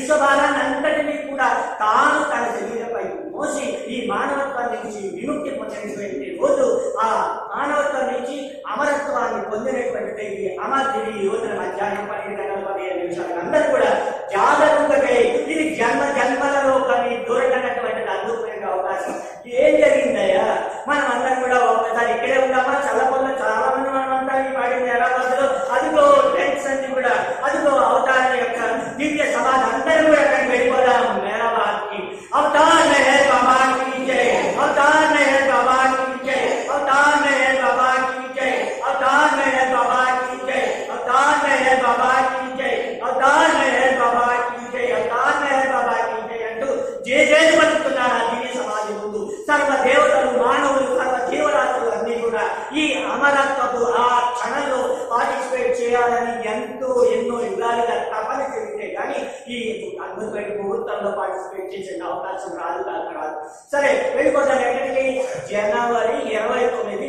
Speaker 8: విశ్వభారాన్ని అంతటినీ కూడా తాను తన శరీరంపై మోసి ఈ మానవత్వం నుంచి విముక్తి పొందినటువంటి రోజు, ఆ మానవత్వం నుంచి అమరత్వాన్ని పొందినటువంటి అమర్తిని ఈ రోజున మధ్యాహ్నం 12:15 అందరూ కూడా జాగరూకతై ఇది జన్మ జన్మలలో కానీ దొరకనటువంటి అద్భుతమైన అవకాశం. ఏం జరిగిందయ్యా? మనం అందరం కూడా ఒకసారి ఇక్కడే ఉన్నామా? చల్లపల్ల చాలా మంది మనం అంతా ఈ పాడింది హైదరాబాద్లో, అదిగో టెంట్స్ అన్ని కూడా, అదిగో అవతార యొక్క దివ్య సమాధి అందరూ కూడా అక్కడికి వెళ్ళిపోదాం. మేరాబాద్కి అవతార్ మెహర్ బాబా की जय, अवतार मेहर बाबा की जय, अवतार मेहर बाबा की जय, अवतार मेहर बाबा की जय, अवतार मेहर बाबा की जय, अवतार मेहर बाबा की जय, अवतार मेहर बाबा की जय अंటూ జయ జయ పలుకుతున్నారు ఆ దివ్య సమాధి ముందు. సర్వ దేవతలు, మానవులు, సర్వ జీవరాశులు అన్ని కూడా ఈ అమరత్వపు ఆ క్షణంలో పార్టిసిపేట్ చేయాలని ఎన్నో యుగాలుగా తపన చేస్తే కానీ ఈ అద్భుతమైన ముహూర్తంలో పార్టిసిపేట్ చేసే అవకాశం రాదు. సరే, వెళ్ళిపోతాను ఎక్కడికి? జనవరి 29,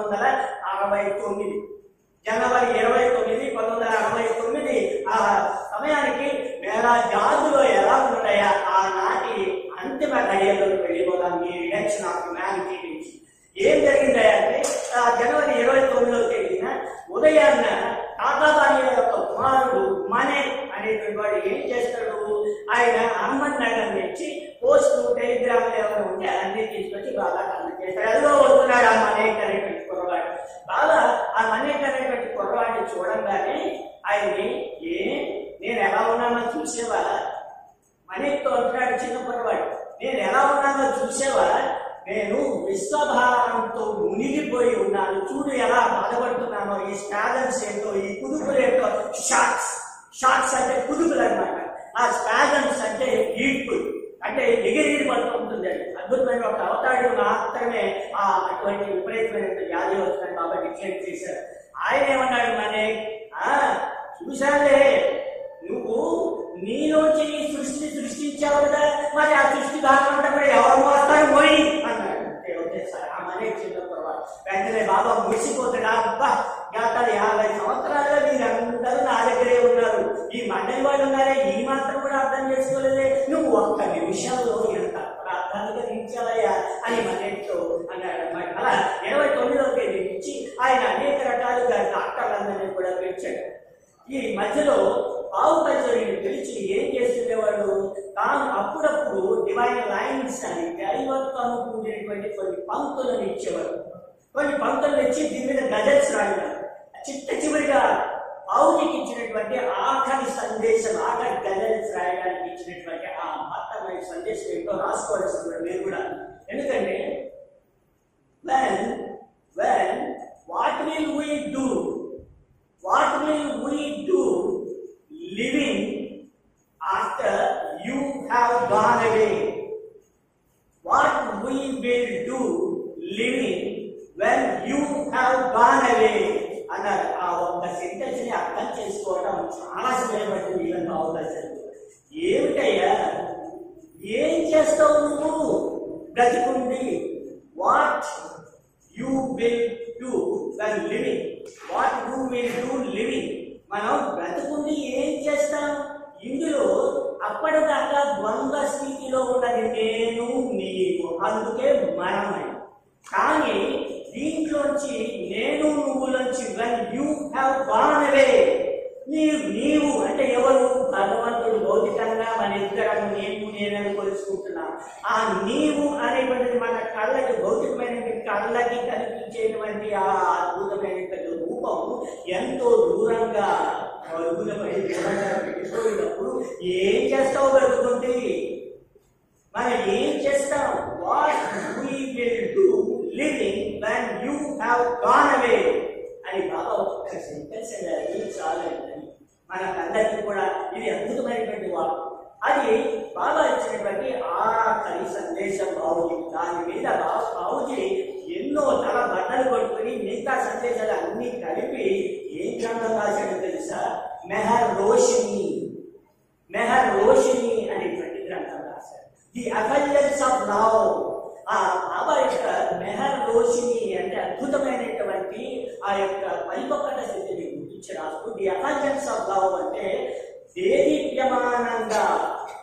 Speaker 8: 1969. జనవరి 29, 1969 ఆ సమయానికి వేల జాతులో ఎలా ఉన్నాయా ఆనాటి అంతిమ గడియల్లోకి వెళ్ళిపోతాం ఈ రిడక్షన్ ఆఫ్ హ్యుమానిటీ నుంచి. ఏం జరిగిందంటే జనవరి 29వ తేదీన ఉదయాన్న తాతాబాయి యొక్క కుమారుడు మనే అనేటువంటి వాడు ఏం చేస్తాడు? ఆయన అహ్మద్ నగర్ నుంచి పోస్ట్ టెలిగ్రామ్ ఎవరు ఉంటే అన్ని తీసుకొచ్చి బాగా అందజేస్తాడు. అదిగో వస్తున్నాడు ఆ మనేక్ అనేటువంటి కుర్రవాడు. బాగా ఆ మనేక్ అనేటువంటి కుర్రవాడిని చూడంగానే ఆయన్ని నేను ఎలా ఉన్నానో చూసేవా? మనేక్తో అంటున్నాడు చిన్న కుర్రవాడు, నేను ఎలా ఉన్నానో చూసేవా? నేను విశ్వభారంతో మునిగిపోయి ఉన్నాను, చూడు ఎలా బాధపడుతున్నానో. ఈ స్పాజమ్స్ ఏంటో, ఈ కుదుపులు ఏంటో. షాక్స్ అంటే కుదుపులు అనమాట. ఆ స్పాజమ్స్ అంటే ఈడ్పులు, అంటే ఎగిరి పడుతూ ఉంటుంది. అద్భుతమైన ఒక అవతారుడు మాత్రమే అటువంటి విపరీతమైన వ్యాధి వస్తున్నాడు కాబట్టి డిక్లేర్ చేశారు. ఆయన ఏమన్నాడు? మనే చూశాలే, నువ్వు నీలోంచి నీ సృష్టించావు కదా, మరి ఆ సృష్టి కాకుండా ఎవరు మోస్తారు మోయి అన్నాడు. ఆ మనే చిన్న తర్వాత వెంటనే బాబా మురిసిపోతాడు. అబ్బా, గత 50 సంవత్సరాలుగా మీరందరూ నా దగ్గరే ఉన్నారు, ఈ మండలి వాళ్ళు ఉన్నారే, ఈ మాత్రం కూడా అర్థం చేసుకోలేదే, నువ్వు ఒక్క నిమిషంలో ఎంత ప్రార్థనగా దించాలయ్యా అని మనేతో అన్నాడు అన్నమాట. అలా 29వ తేదీ నుంచి ఆయన అనేక రకాలుగా డాక్టర్లందరినీ కూడా పెంచాడు. ఈ మధ్యలో పావు కల్చరీని పిలిచి ఏం చేస్తుండేవాడు? తాను అప్పుడప్పుడు డివైన్ లైన్స్ అని దైవత్వము కూడినటువంటి కొన్ని పంక్తులను ఇచ్చేవాడు. కొన్ని పంక్తులను ఇచ్చి దీని మీద గజల్స్ రాయడం. చిట్ట చివరిగా పావుకి ఇచ్చినటువంటి ఆఖరి సందేశం, ఆఖరి గజల్స్ రాయడానికి ఇచ్చినటువంటి ఆ మహత్తమైన సందేశం ఏంటో రాసుకోవాల్సింది మీరు కూడా. ఎందుకంటే what will we do? What will we do living after you have gone away? What we will do living when you have gone away? అన్నారు. ఆ ఒక్క సెంటెన్స్ ని అర్థం చేసుకోవడం చాలా సమయపడుతుంది. ఇదంతా అవకాశం ఏమిటయ్యా? ఏం చేస్తావు నువ్వు బ్రతికుండి? What you will do when living? What you will do living? మనం బ్రతుకుండి ఏం చేస్తాం? ఇందులో అప్పటిదాకా ద్వంద్వ స్థితిలో ఉన్నది నేను నీవు, అందుకే మనమై. కానీ దీంట్లోంచి నేను నువ్వులోంచి when you have gone away, నీవు అంటే ఎవరు? భగవంతుడు. భౌతికంగా మన ఇద్దరం నేనని కొలుసుకుంటున్నాం. ఆ నీవు అనేటువంటిది మన కళ్ళకి, భౌతికమైన కళ్ళకి కనిపించేటువంటి ఆ అద్భుతమైనటువంటి రూపం ఎంతో దూరంగా పెట్టిపోయినప్పుడు ఏం చేస్తావు బ్రతుకుంటే? మనం ఏం చేస్తాం? What we will do living when you have gone away అని బాబా ఒక్క సెంటెన్స్ అన్నారు. చాలండి మనకందరికీ కూడా ఇది అద్భుతమైనటువంటి వాకు. అది బాబా ఇచ్చినటువంటి ఆఖరి సందేశం బాబుజీ. దాని మీద బాబుజీ ఎన్నో తల బట్టలు కొట్టుకుని మిగతా సందేశాలు అన్ని కలిపి ఏం గ్రంథం రాశాడో తెలుసా? మెహర్ రోషిని అనేటువంటి గ్రంథం రాశాడు. The affluence of love. ఆ బాబా యొక్క మెహర్ రోషిని అంటే అద్భుతమైనటువంటి ఆ యొక్క పరిపక్వత స్థితిని గురించి రాస్తూ, ది అఫెల్లెన్స్ ఆఫ్ లవ్ అంటే దేదీప్యమానంగా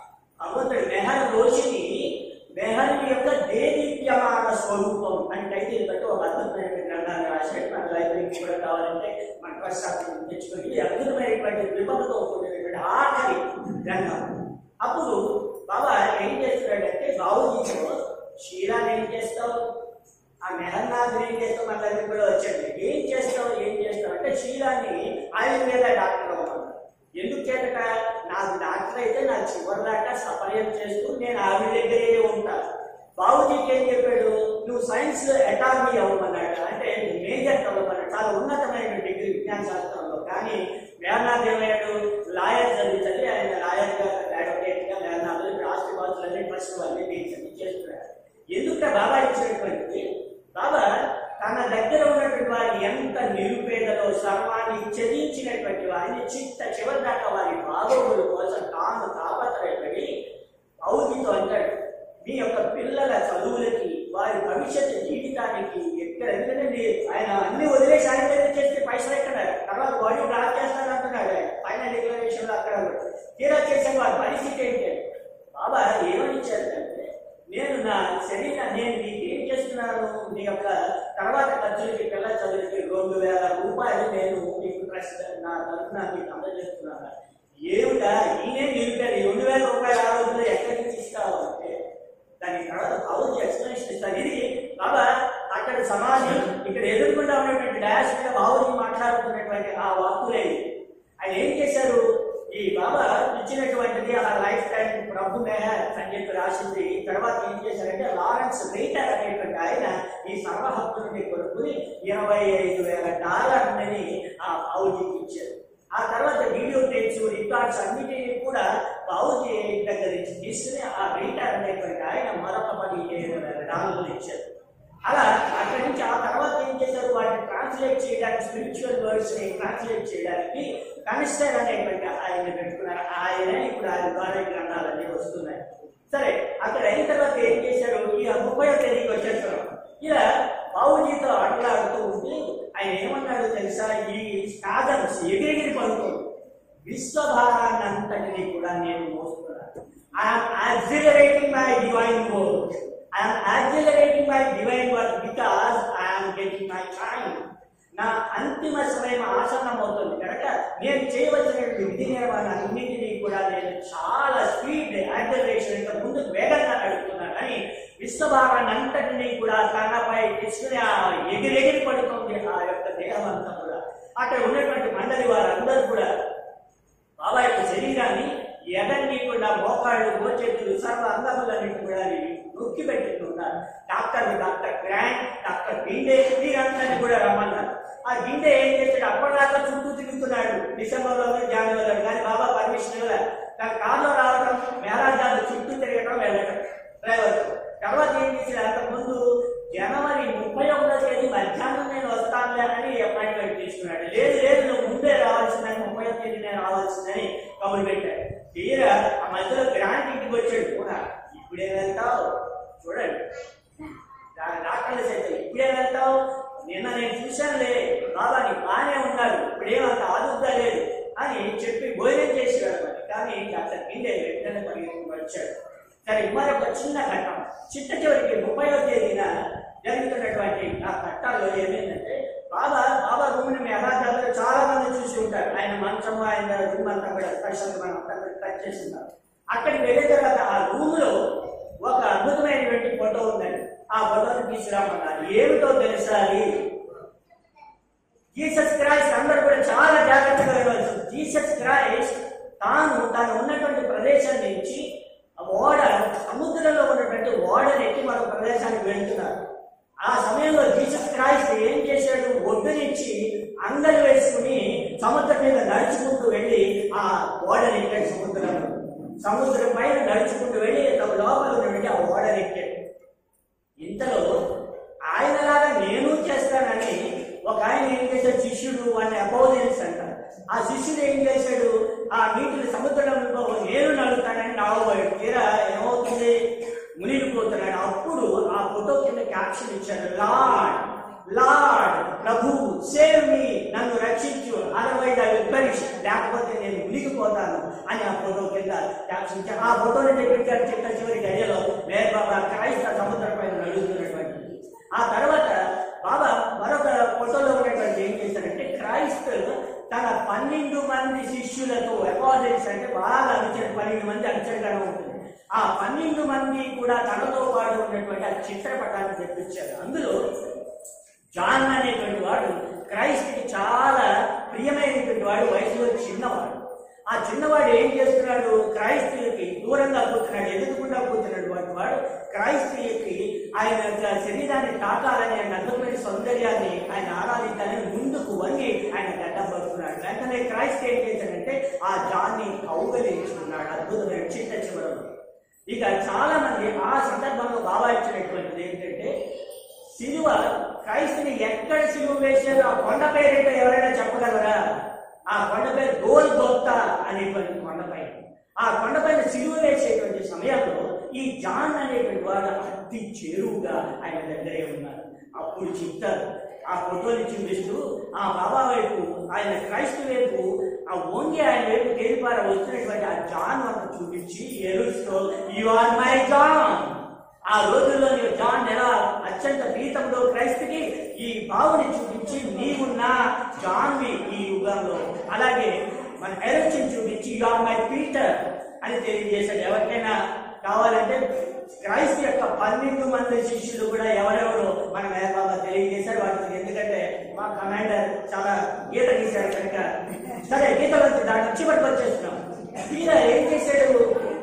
Speaker 8: భగవంతుడు మెహర్ రోషిని మెహర్ యొక్క దేదీప్యమాన స్వరూపం అని టైటిల్ బట్టి ఒక అద్భుతమైన గ్రంథాన్ని రాశాడు. మన లైబ్రరీకి కూడా కావాలంటే మన ప్రశాంతం తెచ్చుకొని ఇది అద్భుతమైనటువంటి విభవతో కూడినటువంటి ఆఖరి గ్రంథం. అప్పుడు బాబా ఏం చేస్తున్నాడంటే బాబుజీతో క్షీరాన్ని ఏం చేస్తావు, ఆ మెహర్నాథ్ ఏం చేస్తావు, మన దగ్గర కూడా వచ్చాడు. ఏం చేస్తావు అంటే క్షీరాన్ని ఆయుర్వేద డాక్టర్ అవ్వమన్నాడు. ఎందుకు చేతట, నాకు డాక్టర్ అయితే నా చివరి దాకా సపర్యం చేస్తూ నేను ఆవిడ దగ్గరే ఉంటాను. బాబుజీకి ఏం చెప్పాడు, నువ్వు సైన్స్ అటార్మీ అవ్వమన్నాడు. అంటే మేజర్ అవ్వమన్నాడు, చాలా ఉన్నతమైన డిగ్రీ విజ్ఞాన శాస్త్రంలో. కానీ మేఘనాథ్ ఏమయ్యాడు, లాయర్ చదివి ఆయన లాయర్గా అడ్వకేట్గా మేఘనాథ్ రాష్ట్ర బాధ్యులన్నీ ఫస్ట్ వాళ్ళని చేస్తున్నాడు. ఎందుకంటే బాబా ఇచ్చినటువంటి బాబా తన దగ్గర ఉన్నటువంటి వారిని ఎంత నిరుపేదలో సర్వాన్ని చదివించినటువంటి వారిని చివరి దాకా వారి బాగోగుల కోసం తాను తాపత్రయపడి బాబుజీతో అంటాడు, మీ యొక్క పిల్లల చదువులకి వారి భవిష్యత్తు జీవితానికి ఎక్కడ, ఎందుకంటే ఆయన అన్ని వదిలేసి ఆయన దగ్గర చేస్తే పైసలు ఎక్కడ, తర్వాత బాడీ డ్రాప్ చేస్తారంటున్నాడు ఫైనల్ డిక్లరేషన్ లో. అక్కడ తీరా చేసే వారి పరిస్థితి ఏంటి, బాబా ఏమని ఇచ్చారంటే, నేను నా శరీరాన్ని నేను నీకు ఏం చేస్తున్నాను, నీ యొక్క తర్వాత ఖర్చులకి పిల్లల చదువులకి 2000 రూపాయలు నేను నీకు నా తరఫున మీకు అందజేస్తున్నాను. ఏమిటా ఈయనే నిలిపారు, 2000 రూపాయలు ఆ రోజుల్లో ఎక్కడి నుంచి ఇస్తావు అంటే దాని తర్వాత బాబుజీ ఎక్స్ప్లెనేషన్ ఇస్తారు. ఇది బాబా అక్కడ సమాజం ఇక్కడ ఎదుర్కొంటా ఉన్నటువంటి డాష్ మీద బాబుజీ మాట్లాడుతున్నటువంటి ఆ వాక్కులే. ఆయన ఏం చేశారు, ఈ బాబా ఇచ్చినటువంటిది ఆ లైఫ్ టైం ప్రభు మెహర్ అని చెప్పి రాసింది. తర్వాత ఏం చేశారంటే లారెన్స్ వెయిటర్ అనేటువంటి ఆయన ఈ సర్వ హక్కులని కొనుక్కుని $25,000 ఆ బాబుజీకి ఇచ్చారు. ఆ తర్వాత వీడియో టేప్స్ రికార్డ్స్ అన్నిటినీ కూడా బాబుజీ దగ్గర నుంచి తీసుకుని ఆ వెయిటర్ అనేటువంటి ఆయన మరొక $15,000 ఇచ్చారు. అలా అక్కడి నుంచి ఆ తర్వాత ఏం చేశారు, వాటిని ట్రాన్స్లేట్ చేయడానికి, స్పిరిచువల్ వర్డ్స్ ని ట్రాన్స్లేట్ చేయడానికి కనిస్టర్ అనేటువంటి ఆయన పెట్టుకున్నారు. ఆయన ఇప్పుడు ఆయన ద్వారా గ్రంథాలన్నీ వస్తున్నాయి. సరే, అక్కడ అయిన తర్వాత ఏం చేశారు, ఈ 30వ తేదీకి వచ్చేసారు. ఇలా బాబుజీతో ఆటలాడుతూ ఉంటే ఆయన ఏమన్నాడు తెలుసా, ఈ స్టాగర్స్ ఎగిరెగిరి పడుతుంది, విశ్వభారాన్ని అంతటినీ కూడా నేను మోస్తున్నాను. I am accelerating my divine work. I am accelerating my divine work because I am getting my time. నా అంతిమ సమయం ఆసన్నమవుతుంది కనుక నేను చేయవలసినటువంటి విధి నిర్వహణన్నింటినీ కూడా నేను చాలా స్పీడ్ యాక్సిలరేషన్ ముందుకు వేగంగా నడుపుతున్నాను అని విశ్వభారాన్ని అంతటినీ కూడా తనపై తీసుకుని ఎగిరెగిరి పడుతుంది ఆ యొక్క దేహం అంతా కూడా. అక్కడ ఉన్నటువంటి మండలి వారందరూ కూడా బాబా యొక్క శరీరాన్ని ఎగరనీయకుండా మోకాళ్ళు, మోచేతులు, సర్వ అంగములన్నింటి కూడా నొక్కి పెట్టుకుంటున్నారు. డాక్టర్ గ్రాండ్, డాక్టర్ గిండే వీరందరినీ కూడా రమ్మన్నారు. ఆ గిండే ఏం చేశాడు, అప్పటిదాకా చుట్టూ తిరుగుతున్నాడు డిసెంబర్లోనే జనవరిలో. కానీ బాబా పర్మిషన్ ఇవ్వలేదు. తన కార్లో రావడం, మేరాజాలు చుట్టూ తిరగడం, వెళ్ళడం డ్రైవర్. తర్వాత ఏం చేశాడు, అంతకుముందు జనవరి 31వ తేదీ మధ్యాహ్నం నేను వస్తానులే అని అపాయింట్మెంట్ తీసుకున్నాడు. లేదు నువ్వు ముందే రావాల్సిందని, 30వ తేదీ నేను రావాల్సిందని కబురు పెట్టాడు. తీరా ఆ మధ్యలో గ్రాంట్ ఇంటికి వచ్చాడు కూడా. ఇప్పుడే వెళ్తావు, చూడండి డాక్టర్లు సైతం ఇప్పుడే వెళ్తావు, నిన్న నేను చూశానులే బాబా నీ బాగానే ఉన్నాడు, ఇప్పుడేమంత ఆదుగ్గా లేదు అని చెప్పి భోజనం చేసేవాడు. కానీ డాక్టర్ కిందే వెంటనే పరిగెత్తుకుని వచ్చాడు. సరే, మరొక చిన్న ఘట్టం చిట్ట చివరికి 30వ తేదీన జరుగుతున్నటువంటి ఆ ఘట్టాల్లో ఏమైందంటే, బాబా రూమ్ని మీ అనాథాల్లో చాలా మంది చూసి ఉంటారు. ఆయన మంచం, ఆయన రూమ్ అంతా కూడా స్పెషల్ మనం టచ్ చేస్తున్నారు. అక్కడికి వెళ్ళిన తర్వాత ఆ రూమ్ లో ఒక అద్భుతమైనటువంటి ఫోటో ఉందండి. ఆ ఫోటోని తీసుకురామన్నారు. ఏమిటో తెలుసా, జీసస్ క్రైస్ట్. అందరూ కూడా చాలా జాగ్రత్తగా వినవచ్చు. జీసస్ క్రైస్ట్ తాను ఉన్నటువంటి ప్రదేశం నుంచి ఓడ, సముద్రంలో ఉన్నటువంటి ఓడనెక్కి మరొక ప్రదేశానికి వెళ్తున్నారు. ఆ సమయంలో జీసస్ క్రైస్ట్ ఏం చేశాడు, ఒడ్డు నుంచి అంగలు వేసుకుని సముద్రం మీద నడుచుకుంటూ వెళ్ళి ఆ ఓడనెక్కాడు. సముద్రం పైన నడుచుకుంటూ వెళ్ళి లోపల ఉన్నటువంటి ఆ ఓడనెక్కాడు. ఇంతలో ఆయనలాగా నేను చేస్తానని ఒక ఆయన ఏం చేశాడు, శిష్యుడు వాడిని అపోజిన్స్ అంటారు. ఆ శిష్యుడు ఏం చేశాడు, ఆ నీటిని సముద్రంలో నేను నడుస్తానని నావబోయాడు. తీరా ఏమవుతుంది, మునిగిపోతున్నాడు. అప్పుడు ఆ ఫోటో కింద క్యాప్షన్ ఇచ్చాడు, లార్డ్ ప్రభు సేవ్ మీ, నన్ను రక్షించు, అదర్వైజ్ ఐ విల్ పెరిష్. లేకపోతే నేను మునిగిపోతాను అని ఆ ఫోటో కింద క్యాప్షన్ ఇచ్చారు. ఆ ఫోటోని తెప్పించారు చిట్ట చివరి గడియలో మెహర్ బాబా క్రైస్త సముద్రం పైన నడుస్తున్నటువంటి. ఆ తర్వాత బాబా మరొక ఫోటోలో ఉన్నటువంటి ఏం చేశారంటే క్రైస్త తన 12 మంది శిష్యులతో అపాజిట్స్ అంటే బాగా అనుచరు 12 మంది అనుచరుగా ఉంటుంది. ఆ 12 మంది కూడా తనతో పాటు ఉన్నటువంటి ఆ చిత్రపటాన్ని తెప్పించారు. అందులో జాన్ అనేటువంటి వాడు క్రైస్తుకి చాలా ప్రియమైనటువంటి వాడు, వయసులో చిన్నవాడు. ఆ చిన్నవాడు ఏం చేస్తున్నాడు, క్రైస్తులకి దూరంగా కూర్చున్నాడు, ఎదుగుకుండా కూర్చున్నాడు. వాడు క్రైస్తులకి ఆయన శరీరాన్ని తాకాలని, ఆయన అద్భుతమైన సౌందర్యాన్ని ఆయన ఆరాధించాలని ముందుకు వంగి ఆయన గడ్డం పడుతున్నాడు. వెంటనే క్రైస్తు ఏం చేశాడంటే ఆ జాన్ని కౌగలించుకున్నాడు అద్భుతమైన చిట్ట చివరలో. ఇక చాలా మంది ఆ సందర్భంలో బాబా ఇచ్చినటువంటిది ఏంటంటే సిలువ, క్రైస్తుని ఎక్కడ సిలువ వేశారో ఆ కొండ పేరేంటో ఎవరైనా చెప్పగలరా? ఆ కొండ పేరు గోల్గొతా అనేటువంటి కొండపై. ఆ కొండపైన సిలువ వేసేటువంటి సమయంలో ఈ జాన్ అనేటువంటి వాడు అతి చేరువుగా ఆయన దగ్గరే ఉన్నారు. అప్పుడు చెప్తారు, ఆ ఫోటోని చూపిస్తూ ఆ బాబా వైపు, ఆయన క్రైస్తు వైపు ఆ వంగి ఆయన వైపు తేలిపార వస్తున్నటువంటి ఆ జాన్ వంట చూపించి ఎరుస్తూ యు ఆర్ మై జాన్. ఆ రోజుల్లో జాన్ ఎలా అత్యంత ప్రీతంలో క్రైస్తుకి ఈ బావుని చూపించి నీవున్న జాన్వి ఈ యుగంలో, అలాగే మన ఎరుచిని చూపించి యు ఆర్ మై పీటర్ అని తెలియజేశాడు. ఎవరికైనా కావాలంటే క్రైస్తు యొక్క 12 మంది శిష్యులు కూడా ఎవరెవరో మన మెహర్ బాబా తెలియజేశారు వాటికి. ఎందుకంటే మా కమాండర్ చాలా గీత గీశారు కనుక సరే గీతలు వచ్చి దాని చివరికి వచ్చేస్తున్నాం. ఈయన ఏం చేశాడు,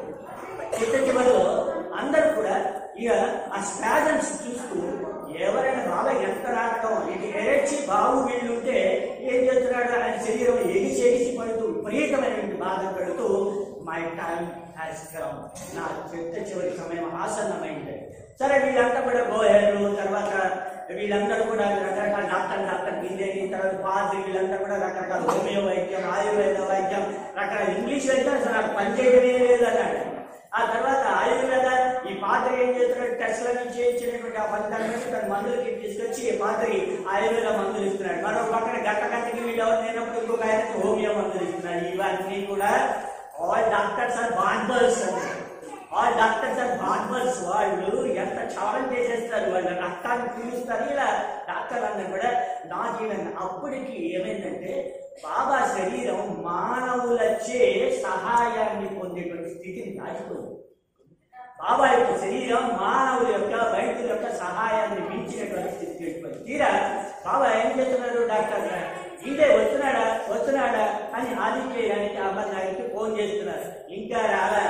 Speaker 8: చిట్ట చివరిలో అందరూ కూడా ఇక ఆ స్పాజన్స్ చూస్తూ ఎవరైనా బాబా ఎంత నాటకం ఇది ఎరచి బావు వీళ్ళుంటే ఏం చేస్తున్నాడు, ఆయన శరీరం ఎగిసి పడుతూ విపరీతమైన బాధ పెడుతూ మై టైమ్ హ్యాస్ కమ్, నా చిట్ట చివరి సమయం ఆసన్నమైంది. సరే వీళ్ళంతా కూడా గోహెర్లు, తర్వాత వీళ్ళందరూ కూడా రకరకాల డాక్టర్ గిందేని, తర్వాత పాద్రి, వీళ్ళందరూ కూడా రకరకాల హోమియో వైద్యం, ఆయుర్వేద వైద్యం, రకరకాల ఇంగ్లీష్ వైద్యం అసలు నాకు పనిచేయడమే లేదు అన్నాడు. ఆ తర్వాత ఆయుర్వేద ఈ పాత్ర ఏం చేస్తున్నాడు, టెస్ట్ల నుంచి ఇచ్చినటువంటి ఆ ఫలితాన్ని తన మందులకి తీసుకొచ్చి పాత్రి ఆయుర్వేద మందులు ఇస్తున్నాడు. మరో పక్కన గంటకి వీళ్ళు ఎవరు లేనప్పుడు ఇంకొక ఆయనకి హోమియో మందులు ఇస్తున్నాడు. ఇవన్నీ కూడా ఆల్ డాక్టర్స్ ఆర్ బార్బర్స్ అన్నారు. All doctors are barbers. వాళ్ళు ఎంత క్షవరం చేసేస్తారు, వాళ్ళ రక్తాన్ని పీలుస్తారు. ఇలా డాక్టర్లు అందరూ కూడా నాట్ ఈవెన్. అప్పటికి ఏమైందంటే బాబా శరీరం మానవులచే సహాయాన్ని పొందేటువంటి స్థితిని దాటిపోయింది. బాబా యొక్క శరీరం మానవుల యొక్క వైద్యుల యొక్క సహాయాన్ని మించినటువంటి స్థితికి వెళ్ళిపోయింది. తీరా బాబా ఏం చేస్తున్నారు, డాక్టర్ ఇదే వస్తున్నాడా అని ఆదిత్యడానికి అమ్మగారికి ఫోన్ చేస్తున్నారు. ఇంకా రాలా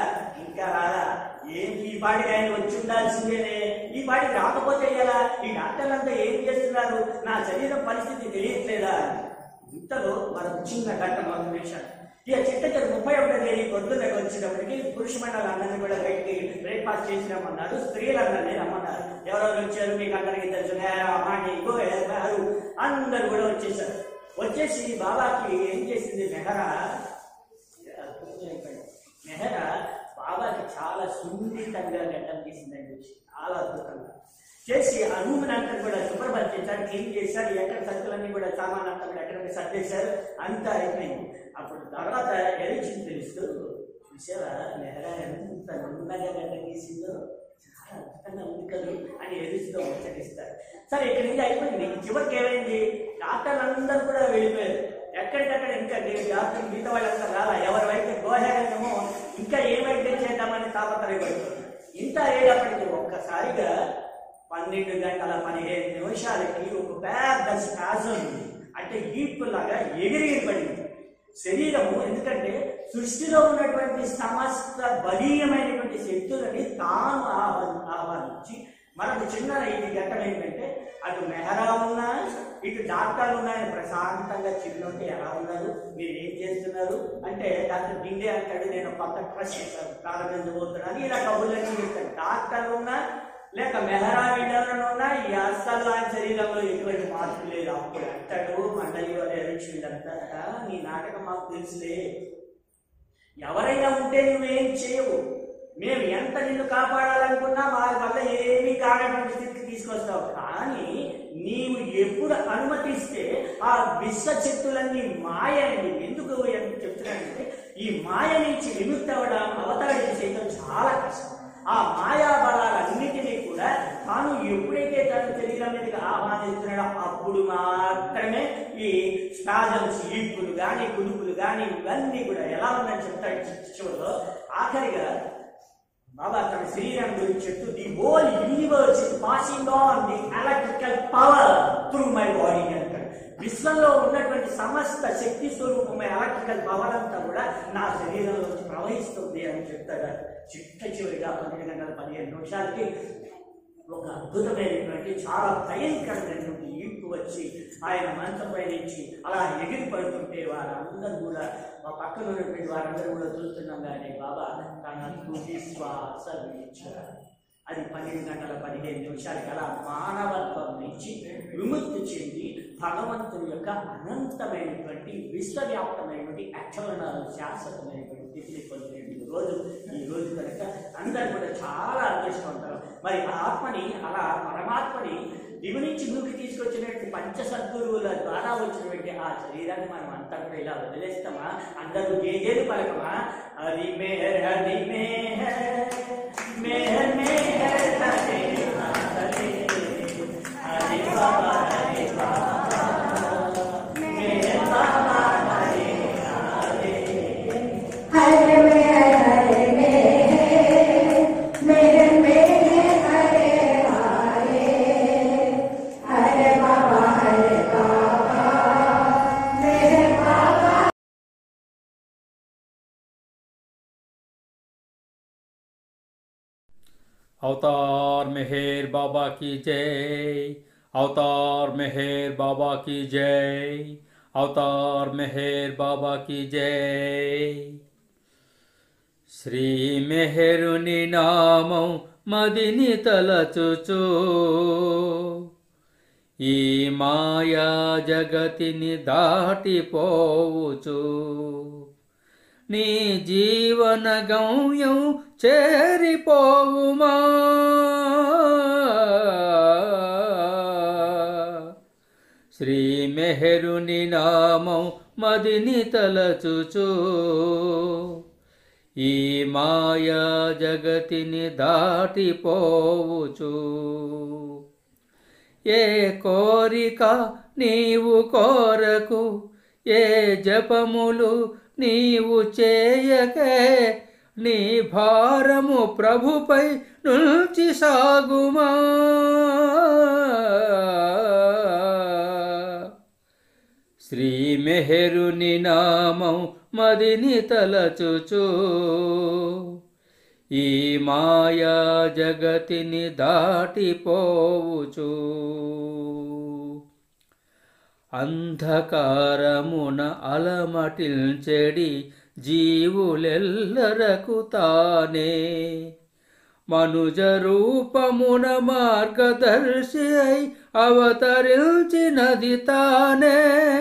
Speaker 8: ఏం ఈ పాటికి ఆయన వచ్చి ఉండాల్సిందేనే, ఈ పాటికి రాకపోతే ఎలా, ఈ డాక్టర్లంతా ఏం చేస్తున్నారు, నా శరీరం పరిస్థితి తెలియట్లేదా? ఇంతలో మనం చిన్న గంట మొదలు వేశారు. ఇక చిట్ట 31వ తేదీ పొద్దున్న వచ్చినప్పటికీ పురుష మండలందరినీ కూడా బయటికి బ్రేక్ఫాస్ట్ చేసినామన్నారు. స్త్రీలందరినీ రమ్మన్నారు. ఎవరెవరు వచ్చారు మీకు అందరికీ తెలుసు, అమ్మాయి అందరు కూడా వచ్చేసారు. వచ్చేసి బాబాకి ఏం చేసింది, మెహరా బాబాకి చాలా సున్నితంగా గడ్డం తీసిందండి. చాలా అద్భుతంగా చేసి ఆ రూమ్ అంతా కూడా శుభ్రపరిచేశారు, క్లీన్ చేశారు. ఎక్కడ సరుకులన్నీ కూడా సామాన్ అంతా కూడా ఎక్కడికి సర్దేశారు. అంతా అయిపోయింది. అప్పుడు తర్వాత ఎరిచింది తెలుస్తూ, చూసారా మెహరా ఎంత నున్నగా గడ్డం తీసిందో, చాలా అద్భుతంగా ఉంది కదా అని ఎరుస్తూ ముచ్చటిస్తారు. సరే ఇక్కడ నుంచి అయిపోయింది. చివరికి ఏమైంది, డాక్టర్లు అందరూ కూడా వెళ్ళిపోయారు. ఎక్కడికక్కడ ఇంకా డాక్టర్ మిగతా వాళ్ళంతా రాలా. ఎవరి వైపు గోహేమో ఇంకా ఏ వైద్యం చేద్దామని తాపత్రయపడుతుంది. ఇంత అయ్యేటప్పటికి ఒక్కసారిగా 12:15 ఒక పెద్ద స్పాజం, అంటే ఈపు లాగా ఎగిరి పడింది శరీరము. ఎందుకంటే సృష్టిలో ఉన్నటువంటి సమస్త బలీయమైనటువంటి శక్తులని తాను ఆహ్వానించి మనకు చిన్న ఇది ఘట్టం ఏంటంటే అటు మెహరా ఉన్నా ఇటు డాక్టర్లు ఉన్నాయని ప్రశాంతంగా చిన్నోటి ఎలా ఉన్నారు, మీరు ఏం చేస్తున్నారు అంటే డాక్టర్ గిండే అంటాడు, నేను కొత్త ట్రస్ట్ ప్రారంభించబోతున్నాను. ఇలా కబుర్లన్నీ చెప్తాడు. డాక్టర్లు ఉన్నా లేక మెహరా వీళ్ళలో ఉన్నా ఈ అస్సలు ఆయన శరీరంలో ఎటువంటి మార్పు లేదు. అప్పుడు అంటాడు మండలిలో వీళ్ళంతా, నీ నాటకం మాకు తెలుసులే, ఎవరైనా ఉంటే నువ్వేం చేయవు, మేము ఎంత నిన్ను కాపాడాలనుకున్నా వారి వల్ల ఏమీ కానటువంటి స్థితికి తీసుకొస్తావు, కానీ నీవు ఎప్పుడు అనుమతిస్తే ఆ విశ్వ శక్తులన్నీ మాయ అండి. ఎందుకు చెప్తున్నానంటే ఈ మాయ నుంచి విముక్తి అవ్వడం అవతరణ చేయడం చాలా కష్టం. ఆ మాయా బలాలన్నిటినీ కూడా తాను ఎప్పుడైతే తన శరీరం మీదకి ఆహ్వానిస్తున్నాడో అప్పుడు మాత్రమే ఈ స్పాజమ్స్, ఈడ్పులు కానీ కుదుపులు కానీ ఇవన్నీ కూడా ఎలా ఉందని చెప్తాడు చివరిలో. ఆఖరిగా బాబా తన శరీరం గురించి చెప్తూ the whole universe is passing on the electrical power through my body అంటాడు. విశ్వంలో ఉన్నటువంటి సమస్త శక్తి స్వరూపమైన ఎలక్ట్రికల్ పవర్ అంతా కూడా నా శరీరంలోంచి ప్రవహిస్తుంది అని చెప్తాడు. చివరిగా 12:15 ఒక అద్భుతమైనటువంటి చాలా భయంకరమైనటువంటి ఈడ్పు వచ్చి ఆయన మంచంపై నుంచి అలా ఎగిరి పడుతుంటే వారందరూ కూడా మా పక్కన ఉన్నటువంటి వారందరూ కూడా చూస్తున్నాం. కానీ బాబా తన తుది శ్వాస విడిచారు. అది 12:15 అలా మానవత్వం నుంచి విముక్తి చెంది భగవంతుని యొక్క అనంతమైనటువంటి విశ్వవ్యాప్తమైనటువంటి అక్షరణాలు శాశ్వతమైనటువంటి స్థితిని పొందినటువంటి రోజు ఈ రోజు కనుక అందరూ కూడా చాలా అదృష్టవంతులు. మరి ఆ ఆత్మని అలా పరమాత్మని దిగు నుంచి భూమికి తీసుకొచ్చినటువంటి పంచ సద్గురువుల ద్వారా వచ్చినటువంటి ఆ శరీరాన్ని మనం అంతా కూడా ఇలా వదిలేస్తామా? అందరూ ఏదేది పలకమా? అది మేహర్ అది మేహర్ మేహర్ మేహర్ హరే హరే హరే బాబా హరే బాబా మేహర్ బాబా హరే హరే హరే మేహర్ హరే మేహర్ మేహర్ మేహర్ హరే హరే హరే బాబా హరే బాబా మేహర్ బాబా.
Speaker 9: अवतार मेहर बाबा की जय, अवतार मेहर बाबा की जय, अवतार मेहर बाबा की जय. श्री मेहरुनि नामं मदिनि तलचुचु ఈ మాయా జగతిని దాటిపోవచ్చు నీ జీవన గమ్యం చేరిపోవుమా. శ్రీ మెహరుని నామం మదిని తలచుచు ఈ మాయా జగతిని దాటిపోవచ్చు. ఏ కోరిక నీవు కోరకు, ఏ జపములు నీవు చేయకే, నీ భారము ప్రభుపై నుంచి సాగుమా. శ్రీ మెహరుని నామం మదిని తలచుచు ఈ మాయా జగతిని దాటిపోవచ్చు. అంధకారమున అలమటిల్చెడి జీవులెల్లరకు తానే మనుజ రూపమున మార్గదర్శి అయి అవతరించినది తానే.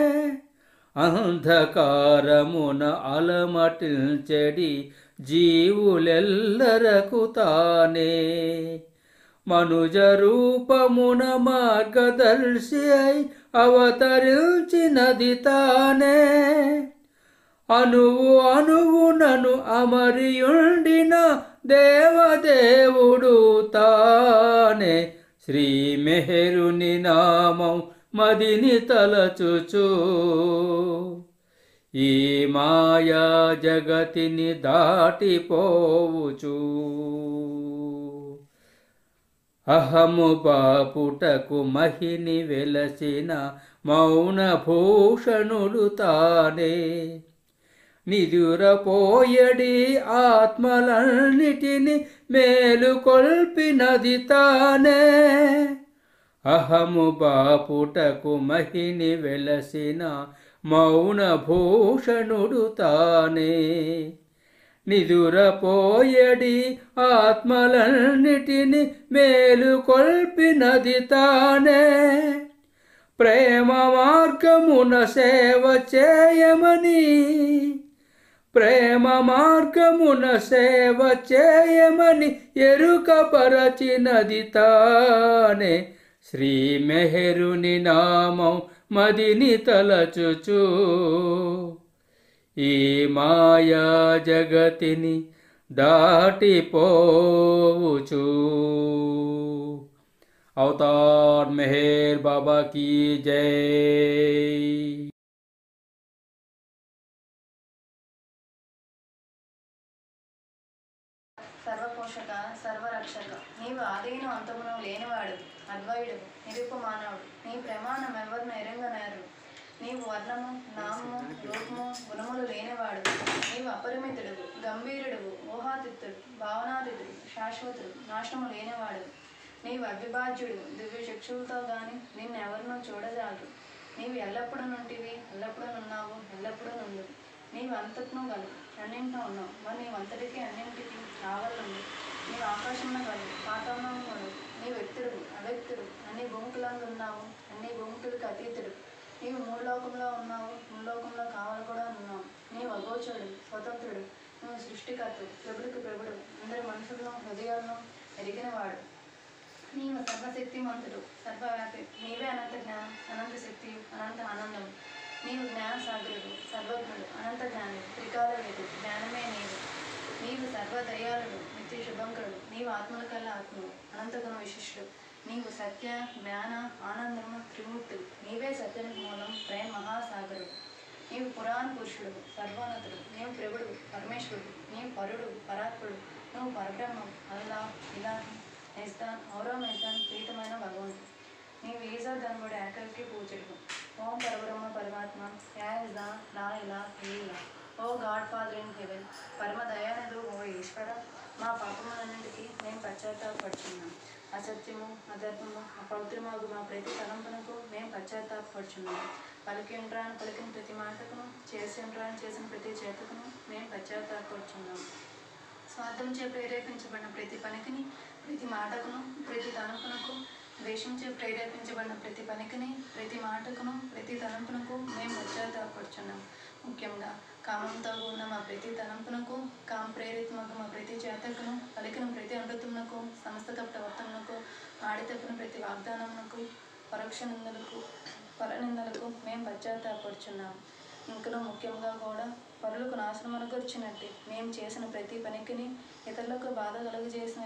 Speaker 9: అంధకారమున అలమటిల్చెడి జీవులెల్లరకు తానే మనుజ రూపమున మార్గదర్శి అయి అవతరించినది తానే. అణువు అణువునను అమరియుండిన దేవదేవుడు తానే. శ్రీ మెహరుని నామం మదిని తలచుచు ఈ మాయా జగతిని దాటిపోవచ్చు. అహము బాపుటకు మహిని వెలసిన మౌన భూషణుడు తానే. నిదురపోయడి ఆత్మలన్నిటిని మేలుకొల్పినది తానే. అహము బాపుటకు మహిని వెలసిన మౌన భూషణుడు తానే. నిదురపోయడి ఆత్మలన్నిటిని మేలుకొల్పినది తానే. ప్రేమ మార్గమున సేవ చేయమని, ప్రేమ మార్గమున సేవ చేయమని ఎరుకపరచినది తానే. శ్రీ మెహరుని నామం మదిని తలచుచు ఈ మాయా జగతిని దాటిపోవుచు. అవతార్ మెహర్ బాబా కీ జై.
Speaker 10: సర్వపోషక సర్వరక్షక నీవు ఆదిను అంతమును లేనివాడు, అద్వయుడు, నిరుపమానవుడు. నీ ప్రమాణం ఎవరిని ఎరంగనేరు. నీవు వర్ణము, నామము, రూపము, గుణములు లేనివాడు. నీవు అపరిమితుడు, గంభీరుడు, ఊహాతీతుడు, భావనాతీతుడు, శాశ్వతుడు, నాశనము లేనివాడు. నీవు అవిభాజ్యుడు, దివ్య చక్షులతో గాని నిన్నెవరినూ చూడజాలు. నీవు ఎల్లప్పుడూ నుంటివి, ఎల్లప్పుడూ ఉన్నావు, ఎల్లప్పుడూ నుండు. నీవు అంతటినూ గలవు, అన్నింటిలో ఉన్నావు. మరి నీవంతటికి అన్నింటికి రావాలండి. నీవు ఆకాశంలో కలవు, పాతాళంలో ఉండవు. నీ వ్యక్తుడు, అవ్యక్తుడు, అన్ని భూముకులందు ఉన్నావు, అన్ని భూముకులకు అతీతుడు. నీవు మూడులోకంలో ఉన్నావు, ముల్లోకంలో కావాలి కూడా ఉన్నావు. నీవు అగోచరుడు, స్వతంత్రుడు, నువ్వు సృష్టికర్త, ప్రభుడికి ప్రభుడు, అందరి మనుషులను హృదయాలను ఎరిగినవాడు. నీవు సర్వశక్తిమంతుడు, సర్వవ్యాపి. నీవే అనంత జ్ఞానం, అనంత శక్తి, అనంత ఆనందం. నీవు జ్ఞాన సాగరుడు, సర్వజ్ఞుడు, అనంత జ్ఞాని, త్రికాలవేదు, జ్ఞానమే నీవు. నీవు సర్వదయాళుడు, నిత్య శుభంకరుడు. నీవు ఆత్మల కల్లా ఆత్ముడు, అనంతగుణ విశిష్టుడు. నీవు సత్య, జ్ఞాన, ఆనందము, త్రిమూర్తుడు. నీవే సత్యానికి మూలం, ప్రేమ మహాసాగరుడు. నీవు పురాణ పురుషుడు, సర్వోన్నతుడు. నీవు ప్రభుడు, పరమేశ్వరుడు. నీవు పరుడు, పరాత్ముడు. నువ్వు పరబ్రహ్మం, అల్లా, ఇలాహి, మెజ్దాన్, ఔరా మెజ్దాన్, ప్రీతమైన భగవంతుడు. నీవు ఈజా ధనుడు, ఏకైకి పూజడు. ఓం పరబ్రహ్మ పరమాత్మ, యాజ్దా, లా ఇలా, ఇలా. O god father in heaven, పరమ దయానదు ఓ ఈశ్వర, మా పాపములన్నింటికి మేము పశ్చాత్తాపడుచున్నాం. అసత్యము, అధర్మము, అపవిత్రమాగు మా ప్రతి తలంపునకు మేము పశ్చాత్తాపడుచున్నాం. పలికింట్రాను పలికిన ప్రతి మాటకును, చేసిన ప్రతి చేతకును మేము పశ్చాత్తాపడుచున్నాం. స్వార్థంచే ప్రేరేపించబడిన ప్రతి పనికిని, ప్రతి మాటకును, ప్రతి తలంపునకు, ద్వేషంచే ప్రేరేపించబడిన ప్రతి పనికిని, ప్రతి మాటకును, ప్రతి తలంపునకు మేము పశ్చాత్తాపడుచున్నాం. ముఖ్యంగా కామంతో ఉన్న మా ప్రతి తలంపునకు, కామ ప్రేరితమగు మా ప్రతి చేతకును, పలికిన ప్రతి అమృతమునకు, సమస్త కపటవర్తమునకు, ఆడి తప్పిన ప్రతి వాగ్దానమునకు, పరోక్ష నిందలకు, పరనిందలకు మేము పశ్చాత్తాపడుచున్నాం. ఇంకనూ ముఖ్యంగా కూడా పరులకు నాశనమునకు వచ్చినట్టు మేము చేసిన ప్రతి పనికిని, ఇతరులకు బాధ కలుగజేసిన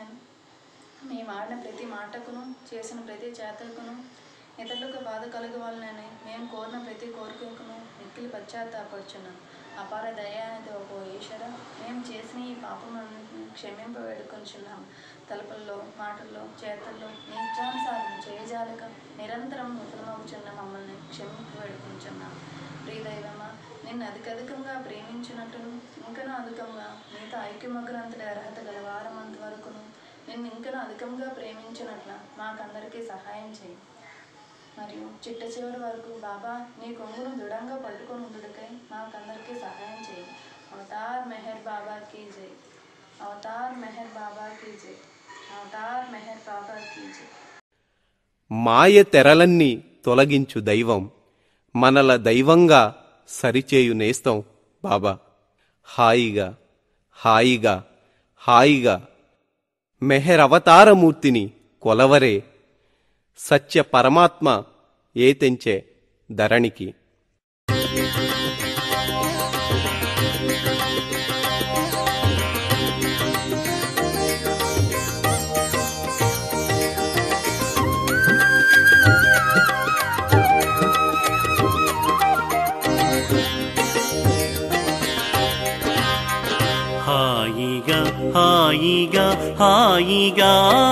Speaker 10: మేము ఆడిన ప్రతి మాటకును, చేసిన ప్రతి చేతకును, ఇతరులకు బాధ కలగవాలని మేము కోరిన ప్రతి కోరికకును మిక్కిలి పశ్చాత్తాపడుచున్నాం. అపార దయానిధి ఒక ఈశ్వర, మేము చేసిన ఈ పాపములను క్షమింప వేడుకొంచున్నాం. తలుపుల్లో, మాటల్లో, చేతల్లో నీ ఇచ్ఛానుసారం చేయజాలక నిరంతరం విఫలమవుచున్న మమ్మల్ని క్షమింప వేడుకొంచున్నాం. ప్రియదైవమా, నిన్ను అధికంగా ప్రేమించినట్టును, ఇంకనూ అధికంగా నీతో ఐక్యమగ్రంతుల అర్హత గల వారమంత వరకును నిన్ను ఇంకనూ అధికంగా ప్రేమించినట్ల మాకందరికీ సహాయం చేయి. మరియు చిట్ట చివరి వరకు బాబా నీ కొంగును దృఢంగా పట్టుకొని ఉండుటకై మాకందరికీ సహాయం చేయి. అవతార్ మెహర్ బాబా కీ జై. అవతార్ మెహర్ బాబా కీ జై. అవతార్ మెహర్ బాబా కీ జై.
Speaker 11: మాయ తెరలన్నీ తొలగించు దైవం, మనల దైవంగా సరిచేయు నేస్తం బాబా. హాయిగా హాయిగా హాయిగా మెహర్ అవతారమూర్తిని కొలవరే, సత్య పరమాత్మ ఏతెంచే ధరణికి.
Speaker 12: హాయిగా హాయిగా హాయిగా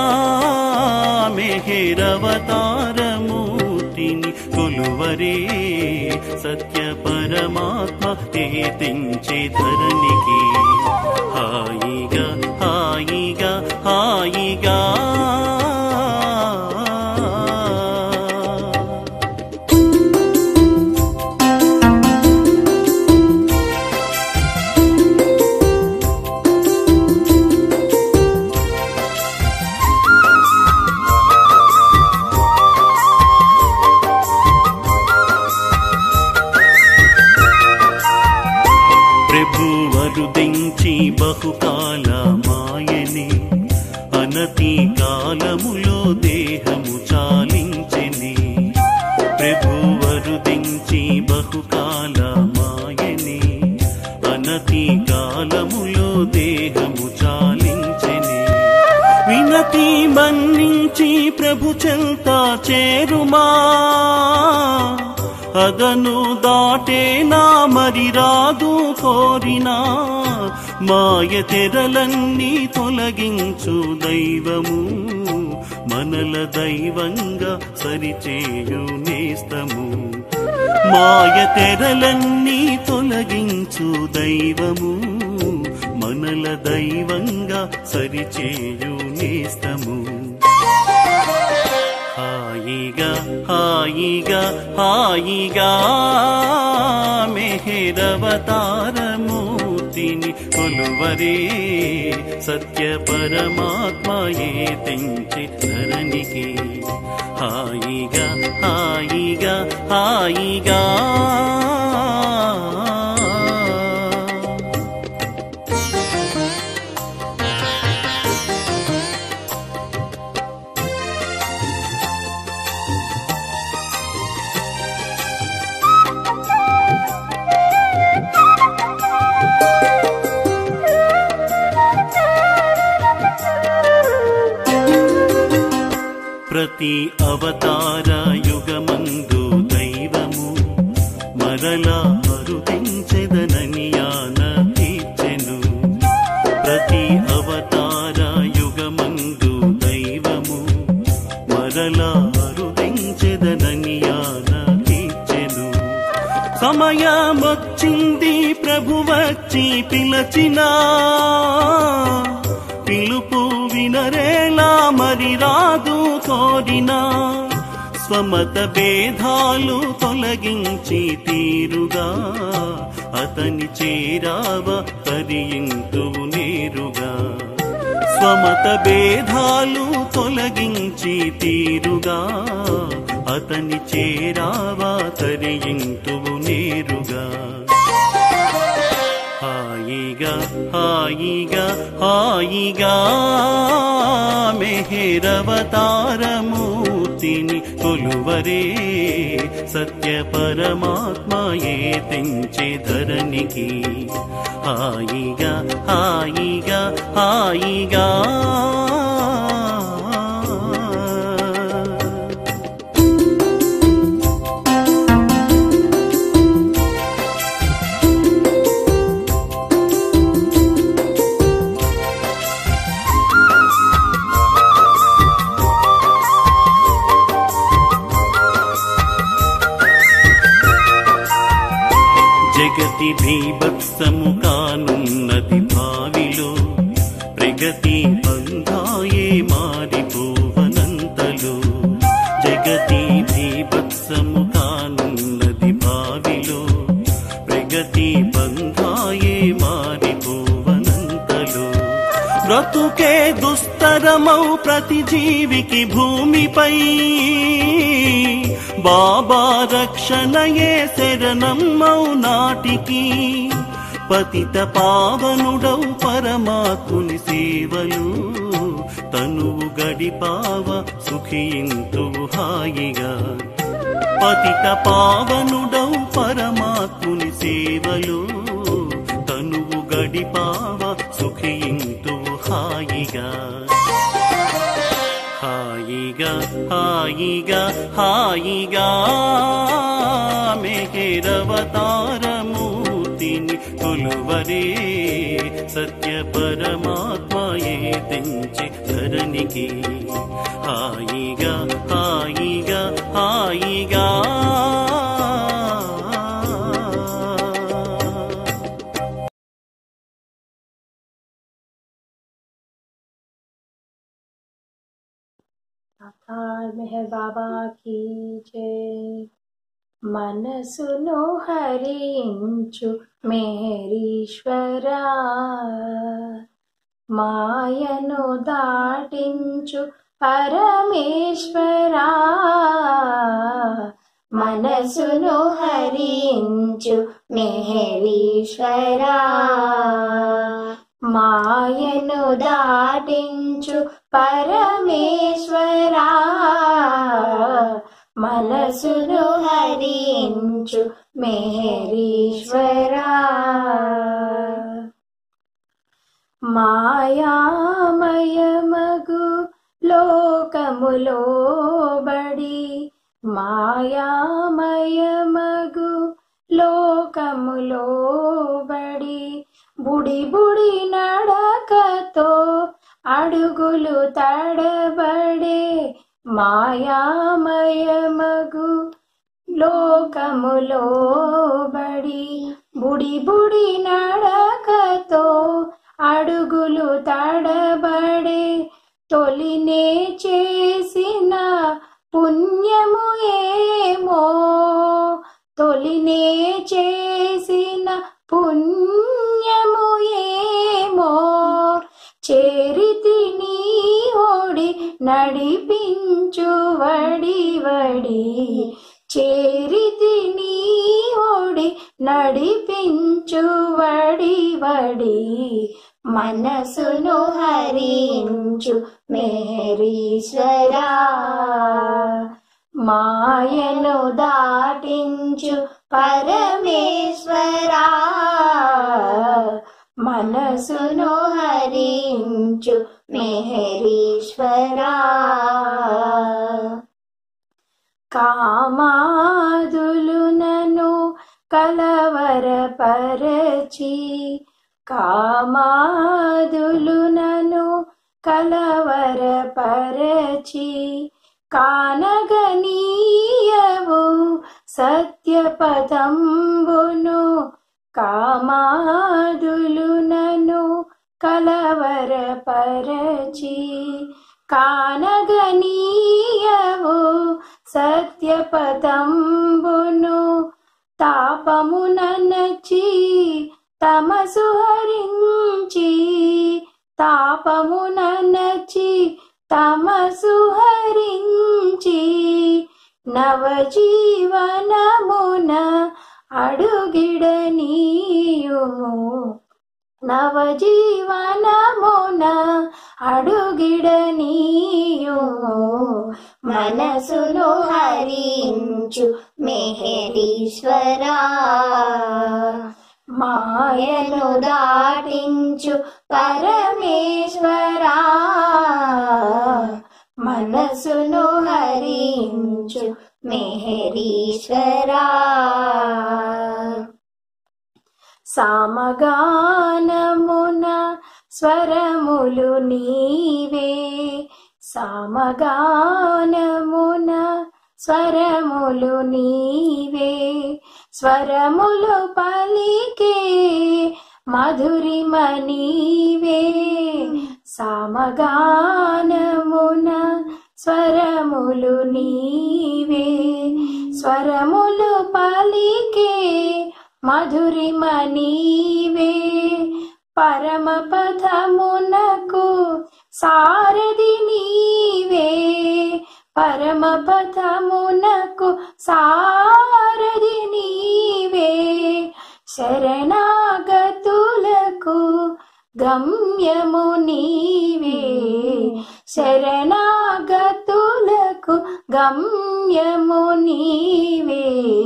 Speaker 12: మెహరవతారమూర్తిని కొలువరే, సత్య పరమాత్మ ఏతించే ధరణికి. హాయిగా హాయిగా హాయిగా ప్రభువరుదించి బహుకాల మాయని, అనతి కాలములో దేహము చాలించి బహుకాల మాయనే అనతి కాలములో దేహము చాలించెనే వినతి మన్నించి ప్రభు చెంత చేరుమా అదను దాటేనా మరి రాదు కోరినా మాయ తెరలన్నీ తొలగించు దైవము మనల దైవంగా సరిచేయు నేస్తము మాయ తెరలన్నీ తొలగించు దైవము మనల దైవంగా సరిచేయు నేస్తము హాయిగా హాయిగా హాయిగా మెహరవతారమూర్తిని కొలువరే సత్య పరమాత్మయే తెంచి ధరణికి హాయిగా హాయిగా హాయిగా ప్రతి అవతార యుగమందు దైవము మరలా అరుదించెదనని యాన తీర్చెను ప్రతి అవతార యుగమందు దైవము మరలా అరుదించెదనని యాన తీర్చెను సమయమొచ్చింది ప్రభు వచ్చి పిలచినా పిలుపు వినరేలా మరి రాదు కోరినా స్వమత భేదాలు తొలగించి తీరుగా అతని చేరావ తరింతువు నేరుగా స్వమత భేదాలు తొలగించి తీరుగా అతని చేరావ తరింతువు నేరుగా హాయిగా హాయిగా హాయిగా మెహరవతారమూర్తిని కొలువరే సత్య పరమాత్మయే తెంచే ధరణికి హాయిగా హాయిగా హాయిగా జగతి భీభత్సము కానున్నది భావిలో ప్రగతి బంధాయే మారిపోవనంతలో జగతి భీభత్సము కానున్నది భావిలో ప్రగతి బంధాయే మారిపోవనంతలో బ్రతుకే దుస్తరమౌ ప్రతి జీవికి భూమిపై బాబా రక్షణయే శరణమౌ నాటికి పతిత పావనుడౌ పరమాత్ముని సేవలు తనువు గడిపావ సుఖింతువు హాయిగా పతిత పావనుడౌ పరమాత్ముని సేవలు తనువు గడిపావ సుఖింతువు హాయిగా హాయిగా హాయిగా హాయిగా మెహరవతారమూర్తిని కొలువరే సత్య పరమాత్మయే తెంచి ధరణికి హాయిగా హాయిగా హాయిగా
Speaker 13: अवतार मेहर बाबा की जय मनसुनु हरिंचु मेहरीश्वरा मायनु दाटिंचु परमेश्वरा मनसुनु हरिंचु मेहरीश्वरा మాయను దాటించు పరమేశ్వరా మనసును హరించు మెహరీశ్వరా. మాయామయమగు లోకములో బడి, మాయామయమగు లోకములో బడి, బుడి బుడి నడకతో అడుగులు తడబడే, మాయామయమగు లోకములో బడి, బుడి బుడి నడకతో అడుగులు తడబడే, తొలినే చేసిన పుణ్యము ఏమో, తొలినే చేసిన పుణ్యము ఏమో, చేరితి నీ ఓడి నడిపించు వడి వడి, చేరితి నీ ఓడి నడిపించు వడి వడి, మనసును హరించు మెహరీశ్వరా. మాయను దాటించు పరమేశ్వరా, మనసును హరించు మెహరీశ్వరా. కామాదులు నన్ను కలవరపరచి, కామాదులు నన్ను కలవరపరచి, కానగనీయవు సత్యపదంబును, కామాదులు నన్ను కలవరపరచి, కానగనీయవు సత్యపదంబును, తాపమున నచి తమసు హరించి, తాపమున నచి తమసు హరించి, నవజీవనమున అడుగిడనీయుము, నవజీవనమున అడుగిడనీయుము, మనసును హరించు మెహరీశ్వరా. మాయను దాటించు పరమేశ్వరా, మనసును హరించు మెహరీశ్వరా. సామగానమున స్వరములు నీవే, సామగానమున స్వరములు నీవే, స్వరములు పలికే మధురిమ నీవే, సామగానమున స్వరములు నీవే, స్వరములు పలికే మధురిమ నీవే, పరమ పదమునకు సారథి నీవే, పరమ పదమునకు సారథి నీవే, శరణాగతులకు గమ్యము నీవే, శరణాగతులకు గమ్యము నీవే,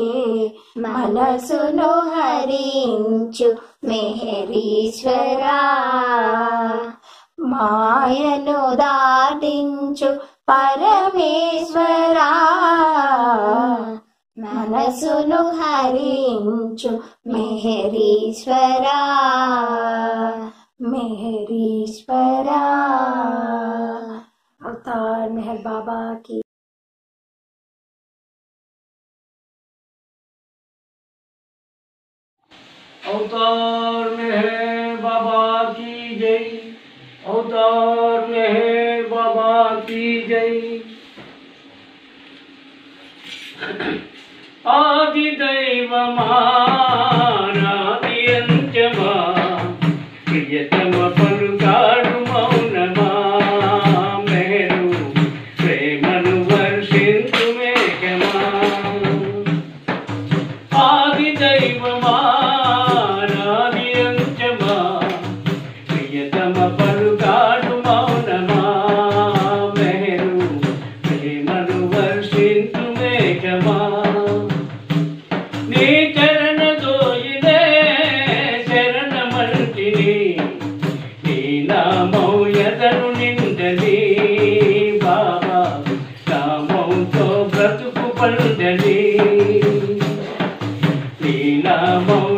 Speaker 13: మనసును హరించు మెహరీశ్వరా. మాయను దాటించు పరమేశ్వరా, మనసును హరించు మెహరీశ్వరా, మెహరీశ్వరా. అవతార్ మెహర్ బాబా की
Speaker 14: अवतार मेहर बाबा की जय, अवतार मेहर बाबा की जय। आदि दैवमानादि अंत्यमा, प्रियतम पलुगाडु मौनमा, मेहरु प्रेमनु वर्षिंतु मेघमा। आदि दैवमा పలుగాడు మౌనమా, మెహరు ప్రేమను వర్షించు మే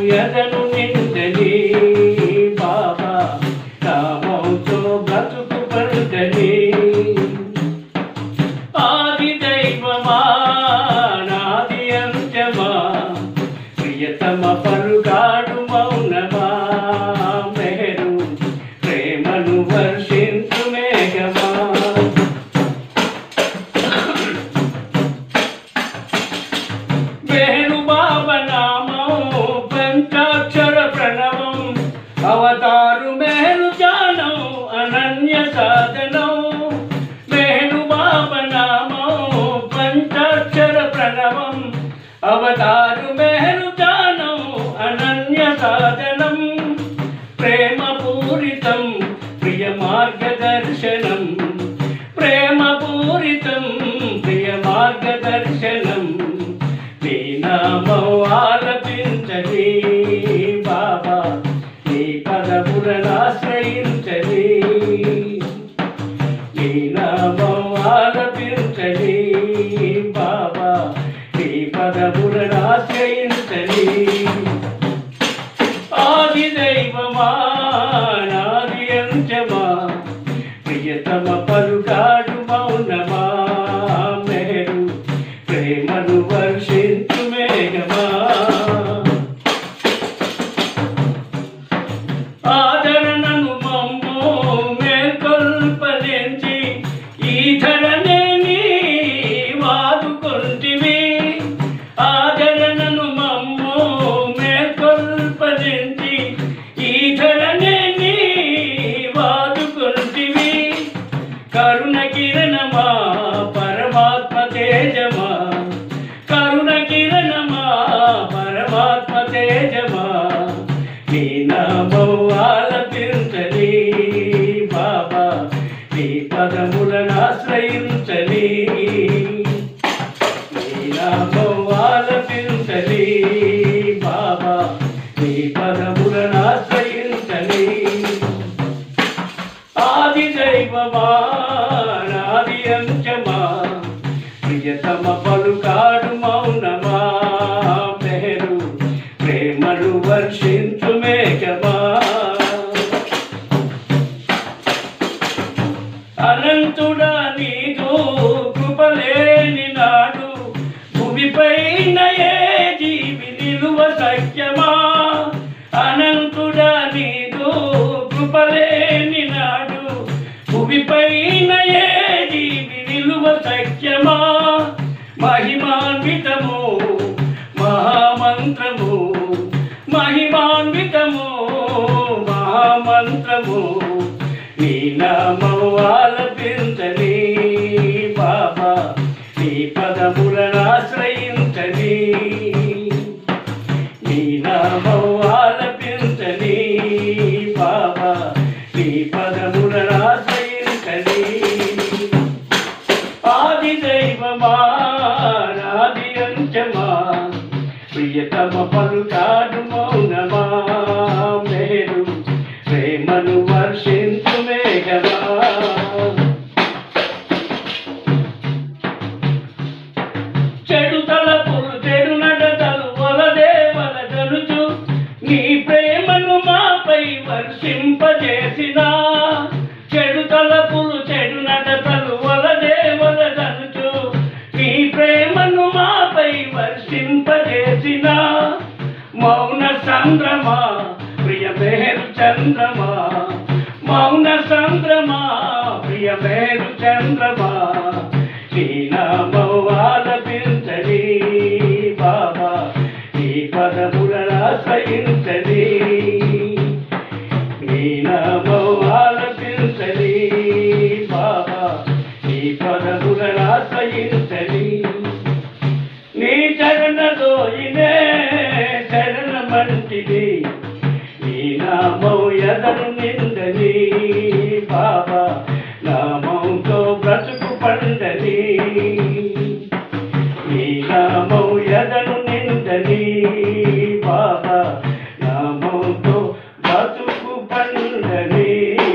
Speaker 14: ఎదను నిండని బాబా నామంతో బ్రతుకు పండని ఆది దైవమా నాది అంత్యమా ప్రియతమ పలుగాడు మౌనమా మెహరు ప్రేమను వర్షించు మేఘమా మెహరు బాబా నామం పంచాక్షర ప్రణవం అవతారు మెహరు జానం అనన్య సాధనం మెహరు బాబా నామం పంచాక్షర ప్రణవం అవతారు మెహరు జానం అనన్య సాధనం ప్రేమ పూరితం ప్రియ మార్గదర్శనం ప్రేమ పూరితం ప్రియ మార్గదర్శనం నీ నామం ఆలపించని బాబా నీ పదములను ఆశ్రయించని నీ నామం ఆలపించని బాబా నీ పదములను ఆశ్రయించని ఆది దైవమా నాది అంత్యమా ప్రియతమ పలుగాడు మౌనమా మెహరు ప్రేమను వర్షించు మేఘమా ఆదరణను మమ్ము మేల్కొల్పనించి ఈ ధరనే నీ వాదుకొంటివి ఆదరణను మమ్ము మేల్కొల్పనించి ఈ ధరనే నీ వాదుకొంటివి కరుణ కిరణమా పరమాత్మ తేజమా కరుణ కిరణమా పరమాత్మ తేజమా నీ నామం ఆలపించని బాబా నీ పదములను ఆశ్రయించని నీ నామం ఆలపించని బాబా నీ పదములను ఆశ్రయించని ఆది దైవమా నాది అంత్యమా ప్రియతమ పలుకాడు మౌనమా మెహరు ప్రేమను వర్షించు మేఘమా అనంతుడా నీదు కృపలేని నాడు భూమిపైన ఏ జీవి నిలువ సఖ్యమా అనంతుడా నీదు కృపలేని నాడు భూమిపైన ఏ జీవి నిలువ సఖ్యమా మహిమాన్వితము మహామంత్రము మహిమాన్వితము మహామంత్రము నీ నామం ఆలపించని బాబా నీ పదములను ఆశ్రయించని నీ నామం ఆలపించని బాబా నీ పదములను ఆశ్రయించని ఆది దైవమా నాది అంత్యమా ప్రియతమ పలుకాడు మౌనమా మెహరు ప్రేమను వర్షించు మేఘమా చెడు తలపులు చెడు నడతలు వలదే వలదనుచు నీ ప్రేమను మాపై వర్షింపజేసిన చెడు తలపులు చెడు నడతలు వలదే వలదనుచు నీ ప్రేమను మాపై వర్షింపజేసిన మౌన సంద్రమా ప్రియ మేరు చంద్రమా మౌన సంద్రమా ప్రియ మేరు చంద్రమా నీ నామం ఆలపించని బాబా నీ పదములను ఆశ్రయించని నీ నామం ఆలపించని బాబా నీ పదములను ఆశ్రయించని నీ చరణలోయినే శరణమంటిది నీ నామం ఎదను నిండని బాబా నామంతో బ్రతుకు పండని నీ నామం ఎదను నిండని బాబా నామంతో బ్రతుకు పండని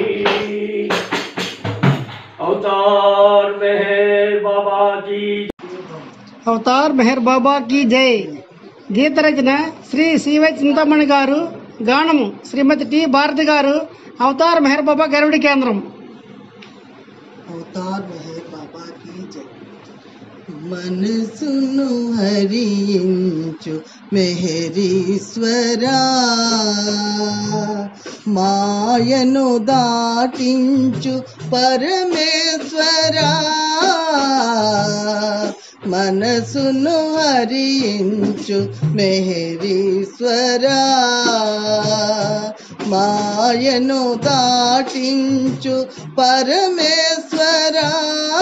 Speaker 14: అవతార్ మెహర్ బాబా की
Speaker 15: अवतार मेहर बाबा की जय गीत रचना శ్రీ సివై చింతామణి గారు, గానము శ్రీమతి టి భారతి గారు. అవతార్ మెహర్ బాబా గరుడి కేంద్రం.
Speaker 16: అవతార్ మెహర్ బాబా కీ జై. మనసును హరించు మెహరీశ్వరా, మాయను దాటించు పరమేశ్వరా. మనసును హరించు మెహరీశ్వరా, మాయను దాటించు పరమేశ్వరా.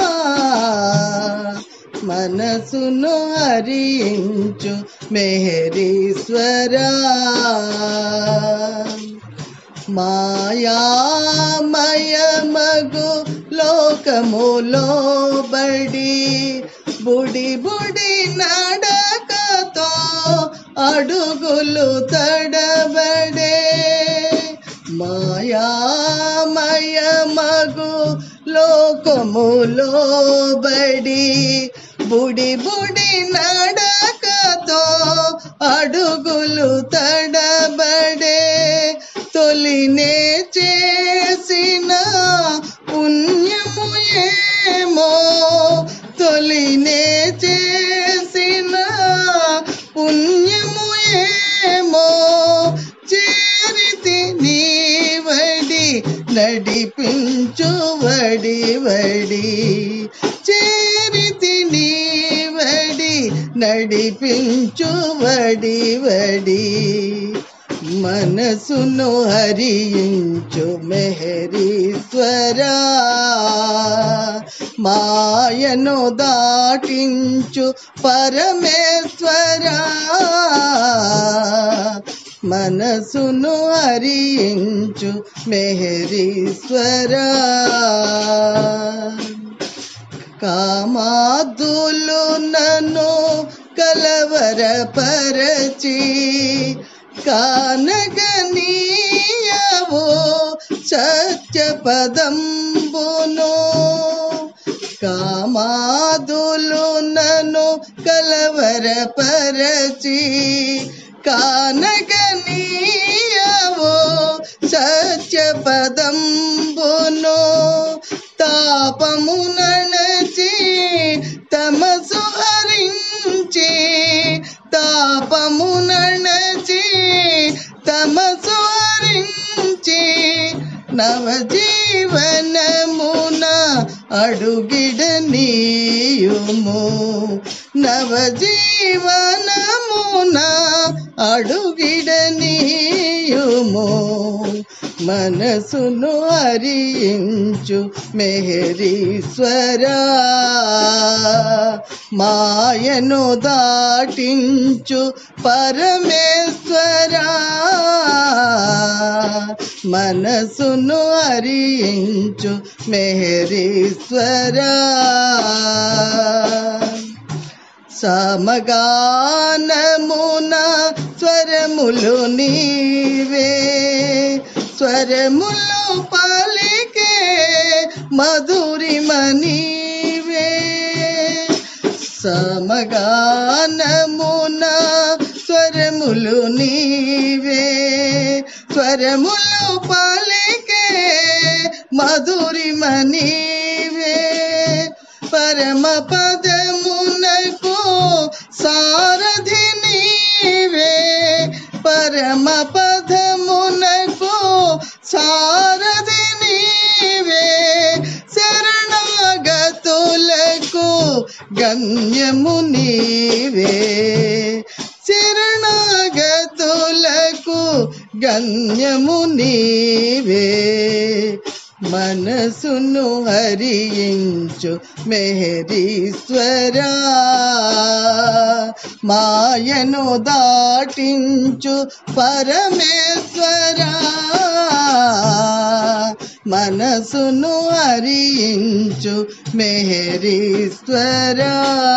Speaker 16: మనసును హరించు మెహరీశ్వరా. మాయామయమగు లోకములో బడి బుడి బుడి నడకతో అడుగులు తడబడే. మాయామయమగు లోకములో బడి బుడి బుడి నడకతో అడుగులు తడబడే. తొలినే చేసిన పుణ్యము ఏమో, తొలినే చేసిన పుణ్యము ఏమో. చేరితి నీవడి నడిపించు వడి వడి, చేరితి నీవడి నడిపించు వడి వడి. మనసును హరించు మెహరీశ్వరా, మాయను దాటించు పరమేశ్వరా. మనసును హరించు మెహరీశ్వరా. కామాదులు నన్ను కలవరపరచి కానగనీయవో సత్య పదంబును. కామాదులు నన్ను కలవరపరచి కానగనీయవో సత్య పదంబును. తాపము నణచి తమసు హరించి, తాపము నణచి తమసు హరించి. నవజీవనమున అడుగిడ నీయుము, నవజీవనమున అడుగిడ నీయుము. మనసును హరించు మెహరీశ్వరా, మాయను దాటించు పరమేశ్వరా. మనసును హరించు మెహరీశ్వరా. సమగానమున స్వరములు నీవే, స్వరములు పలికే మధురిమ నీవే. సమగానమున స్వరములు నీవే, స్వరములు పలికే మధురిమ నీవే. పరమ పదమునకు సారథి నీవే, పరమ పదమునకు సారథి నీవే. శరణాగతులకు గమ్యము నీవే, శరణాగతులకు గమ్యము నీవే. మనసును హరించు మెహరీశ్వరా, మాయను దాటించు పరమేశ్వరా. మనసును హరించు మెహరీశ్వరా.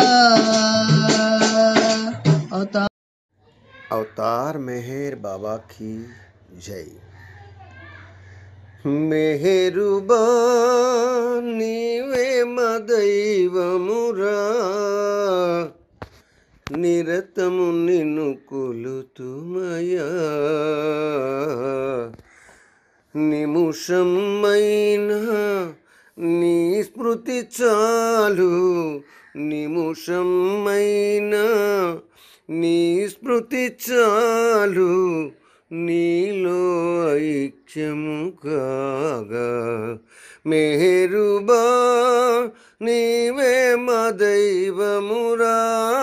Speaker 17: अवतार मेहर बाबा की जय। मेहरुबान నీవే మా దైవమురా, నిరతము నిన్ను కొలుతుమయా నిముషమైనా నీ స్మృతి చాలు నిముషమైనా నీ స్మృతి చాలు నీలో ఐక్యము కాగా మెహరుబా నీవే మా దైవమురా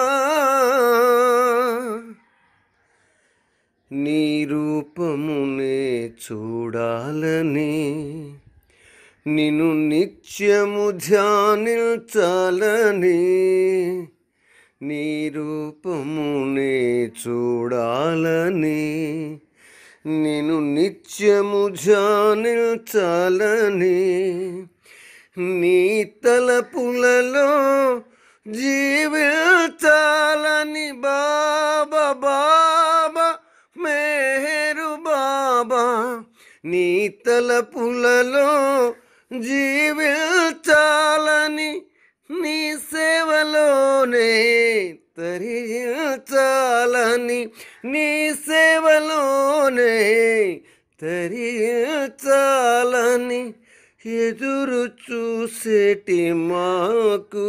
Speaker 17: నీ రూపమునే చూడాలని నిన్ను నిత్యము ధ్యానించాలని నీ రూపమునే చూడాలని నిన్ను నిత్యము ధ్యానించాలని నీ తలపులలో జీవించాలని బాబా బాబా మెహరు బాబా నీ తలపులలో జీవించాలని నీ సేవలోనే తరించాలని నీ సేవలోనే తరించాలని ఎదురు చూసేటి మాకు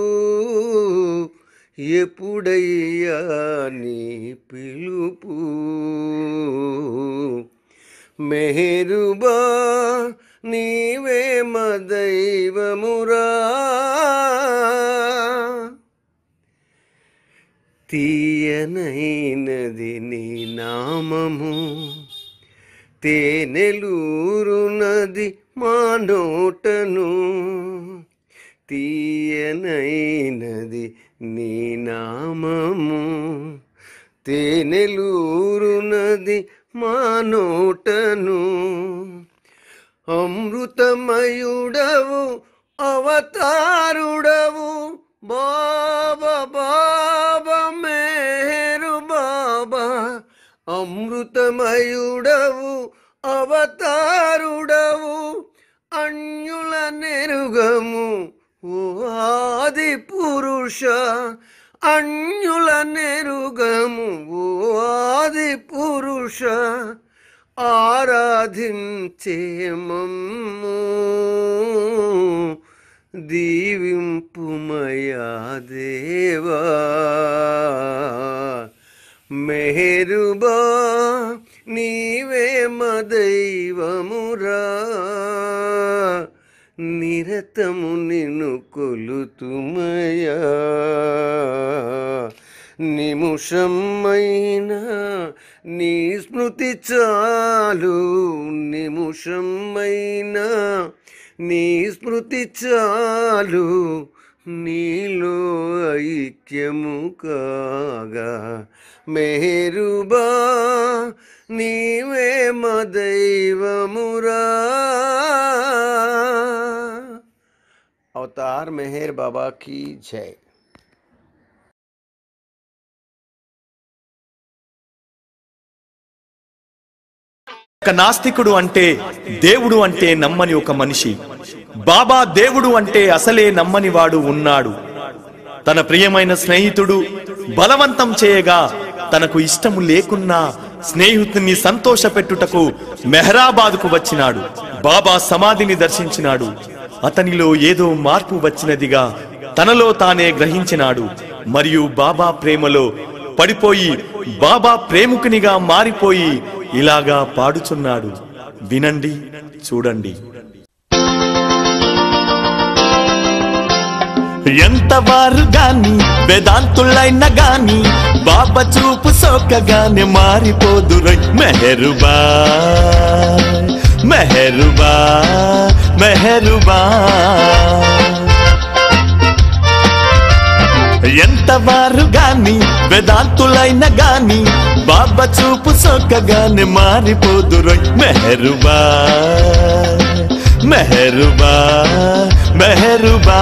Speaker 17: ఎప్పుడయ్యా నీ పిలుపు మెహరుబా నీవే మా దైవమురా తీయనైనది నీ నామము తేనెలూరునది మా నోటను తీయనైనది నీ నామము తేనెలూరునది మా నోటను అమృతమయుడవు అవతారుడవు బాబా బాబా మెహరు బాబా అమృతమయుడవు అవతారుడవు అన్యుల నెరుగము ఓ ఆది పురుష అన్యుల నెరుగము ఓ ఆది పురుష ఆరాధించే మమ్ము దీవింపుమయా దేవా మెహరుబా నీవే మా దైవమురా నిరతము నిన్ను కొలుతుమయా నిముషమైనా నీ స్మృతి చాలు నిముషమైనా నీ స్మృతి చాలు నీలో ఐక్యము కాగా మెహరుబా నీవే మా దైవమురా अवतार मेहर बाबा की जय।
Speaker 18: ఒక నాస్తికుడు అంటే దేవుడు అంటే నమ్మని ఒక మనిషి. బాబా దేవుడు అంటే అసలే నమ్మని వాడు ఉన్నాడు. తన ప్రియమైన స్నేహితుడు బలవంతం చేయగా తనకు ఇష్టము లేకున్నా స్నేహితుని సంతోషపెట్టుటకు మెహరాబాద్కు వచ్చినాడు. బాబా సమాధిని దర్శించినాడు. అతనిలో ఏదో మార్పు వచ్చినదిగా తనలో తానే గ్రహించినాడు. మరియు బాబా ప్రేమలో పడిపోయి బాబా ప్రేమికునిగా మారిపోయి ఇలాగా పాడుచున్నాడు. వినండి, చూడండి.
Speaker 12: ఎంతవారు గాని వేదాంతులైన గాని బాబా చూపు సోకగానే మారిపోదురై మెహరుబా మెహరుబా మెహరుబా. ఎంతవారు గాని వేదాంతులైన గాని బాబా చూపు సోకగానే మారిపోదురై మెహరుబా మెహరుబా మెహరుబా.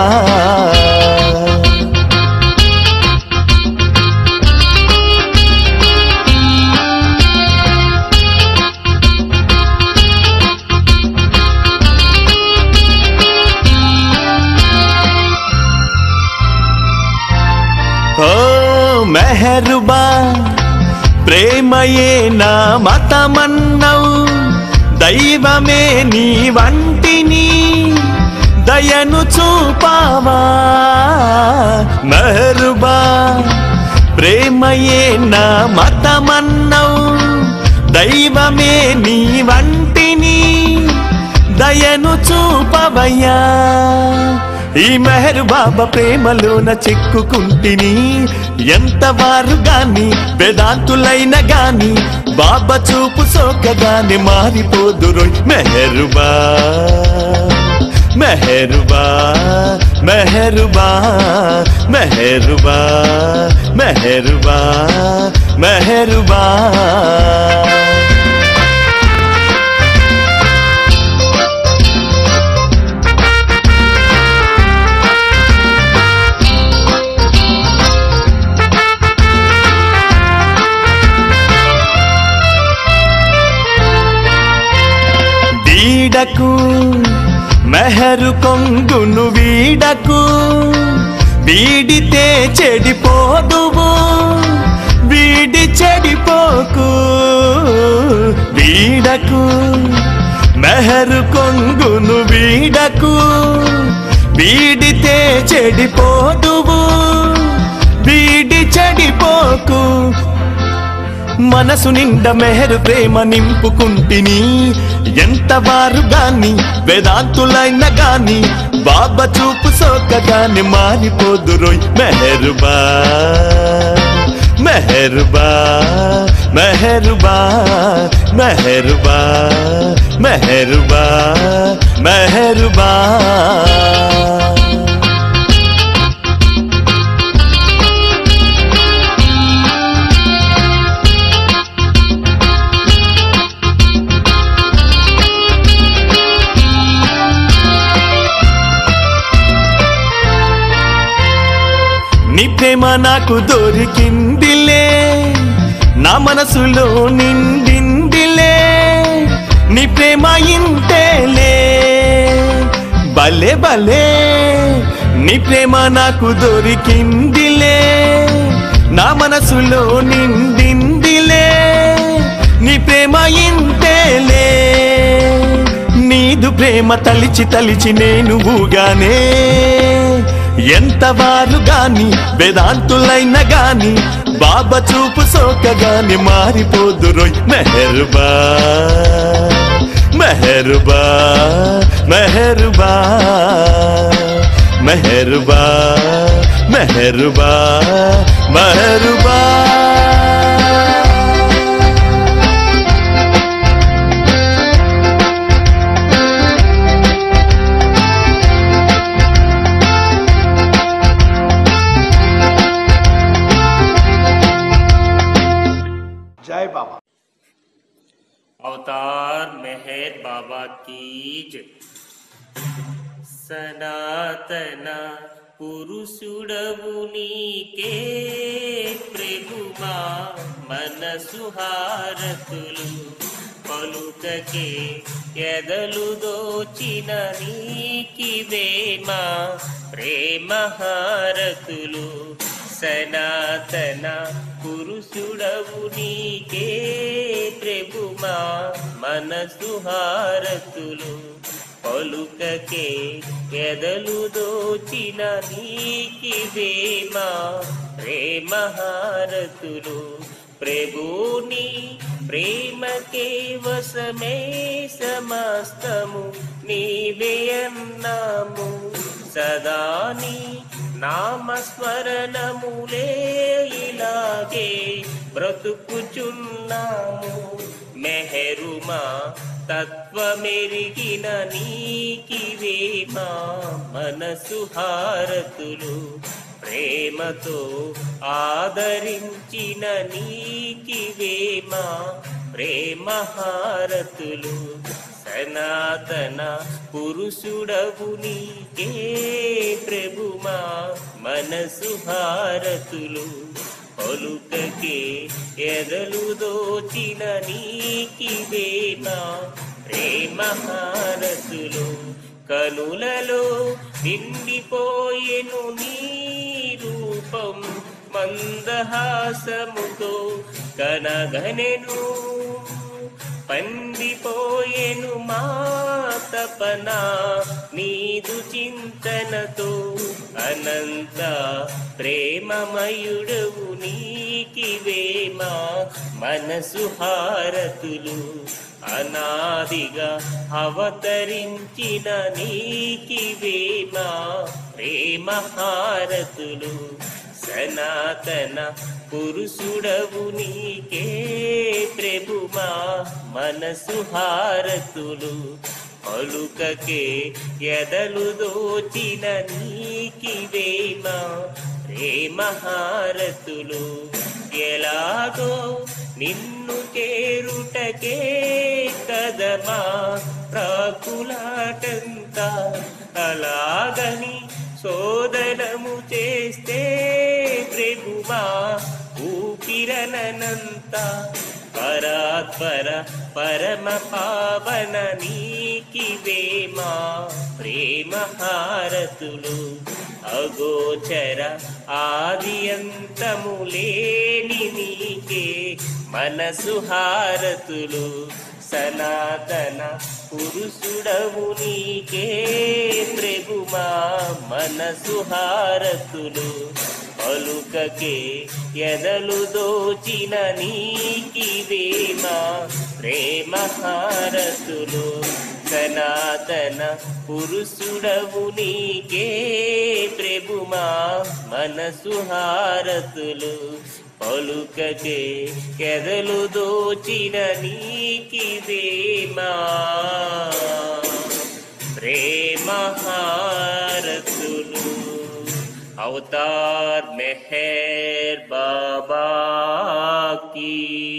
Speaker 12: మెహరుబా ప్రేమయే నా మతమన్నవు దైవమే నీ వంటిని దయను చూపావా మెహరుబా ప్రేమయే నా మతమన్నవు దైవమే నీ వంటిని దయను చూపవయ్యా ఈ మెహరు బాబా ప్రేమలోన చిక్కుకుంటిని ఎంత వారు గాని వేదాంతులైన గాని బాబా చూపు సోకగానే మారిపోదురోయ్ మెహరుబా మెహరుబా మెహరుబా మెహరుబా మెహరుబా మెహరుబా వీడకు మెహరు కొంగును వీడకు వీడితే చెడిపోదువు వీడి చెడిపోకు వీడకు మెహరు కొంగును వీడకు వీడితే చెడిపోదువు వీడి చెడిపోకు మనసు నిండా మెహరు ప్రేమ నింపుకుంటిని ఎంత వారు గాని వేదాంతులైన గాని బాబా చూపు సోకగానే మారిపోదురోయ్ మెహరుబా మెహరుబా మెహరుబా మెహరుబా మెహరుబా మెహరుబా నీ ప్రేమ నాకు దొరికిందిలే నా మనసులో నిండిందిలే నీ ప్రేమ ఇంతేలే భలే భలే నీ ప్రేమ నాకు దొరికిందిలే నా మనసులో నిండిందిలే నీ ప్రేమ ఇంతేలే నీదు ప్రేమ తలిచి తలిచి నేను ఊగానే ఎంత వారు గాని వేదాంతులైన గాని బాబా చూపు సోకగానే మారిపోదురోయ్ మెహరుబా మెహరుబా మెహరుబా మెహరుబా మెహరుబా మెహరుబా
Speaker 18: जय बाबा।
Speaker 19: अवतार मेहर बाबा की जय। సనాతన పురుషుడవు నీకే ప్రభుమా మనసు హారతులు పలుకకే ఎదలు దోచిన నీకివేమా ప్రేమ హారతులు సనాతన పురుషుడవు నీకే ప్రభుమా మనసు హారతులు పలుకకే ఎదలు దోచిన నీకివేమా ప్రేమ హారతులు ప్రభుని ప్రేమకే వశమే సమస్తము నీవే అన్నాము సదాని నామస్మరణములే ఇలాగే బ్రతుకుచున్నాము మెహరుమా తత్వమెరిగిన నీకివేమా మనసు హారతులు ప్రేమతో ఆదరించిన నీకివేమా ప్రేమ హారతులు సనాతన పురుషుడవు నీకే ప్రభుమా మనసు హారతులు పలుకకే ఎదలు దోచిన నీకివేమా ప్రేమ హారతులు కనులలో నిండిపోయెను నీ రూపం మందహాసముతో కనగనెను పండిపోయెను మా తపన నీదు చింతనతో అనంత ప్రేమమయుడవు నీకివేమా మనసు హారతులు అనాదిగా అవతరించిన నీకివేమా ప్రేమ హారతులు సనాతన పురుషుడవు నీకే ప్రభుమా మనసు హారతులు పలుకకే ఎదలు దోచిన నీకివేమా ప్రేమ హారతులు ఎలాగో నిన్ను చేరుటకే కదమా ప్రాకులాటంతా అలాగని శోధనము చేస్తే ప్రభుమా ఊపిరనంత పరాత్పర పరమ పావన నీకివేమా ప్రేమ హారతులు అగోచర ఆది అంతము లేని నీకే మనసు హారతులు సనాతన పురుషుడవు నీకే ప్రభుమా మనసు హారతులు పలుకకే ఎదలు దోచిన నీకివేమా ప్రేమ హారతులు సనాతన పురుషుడవు నీకే ప్రభుమా మనసు హారతులు పలుకకే ఎదలు దోచిన నీకివేమా ప్రేమ హారతులు अवतार मेहर बाबा की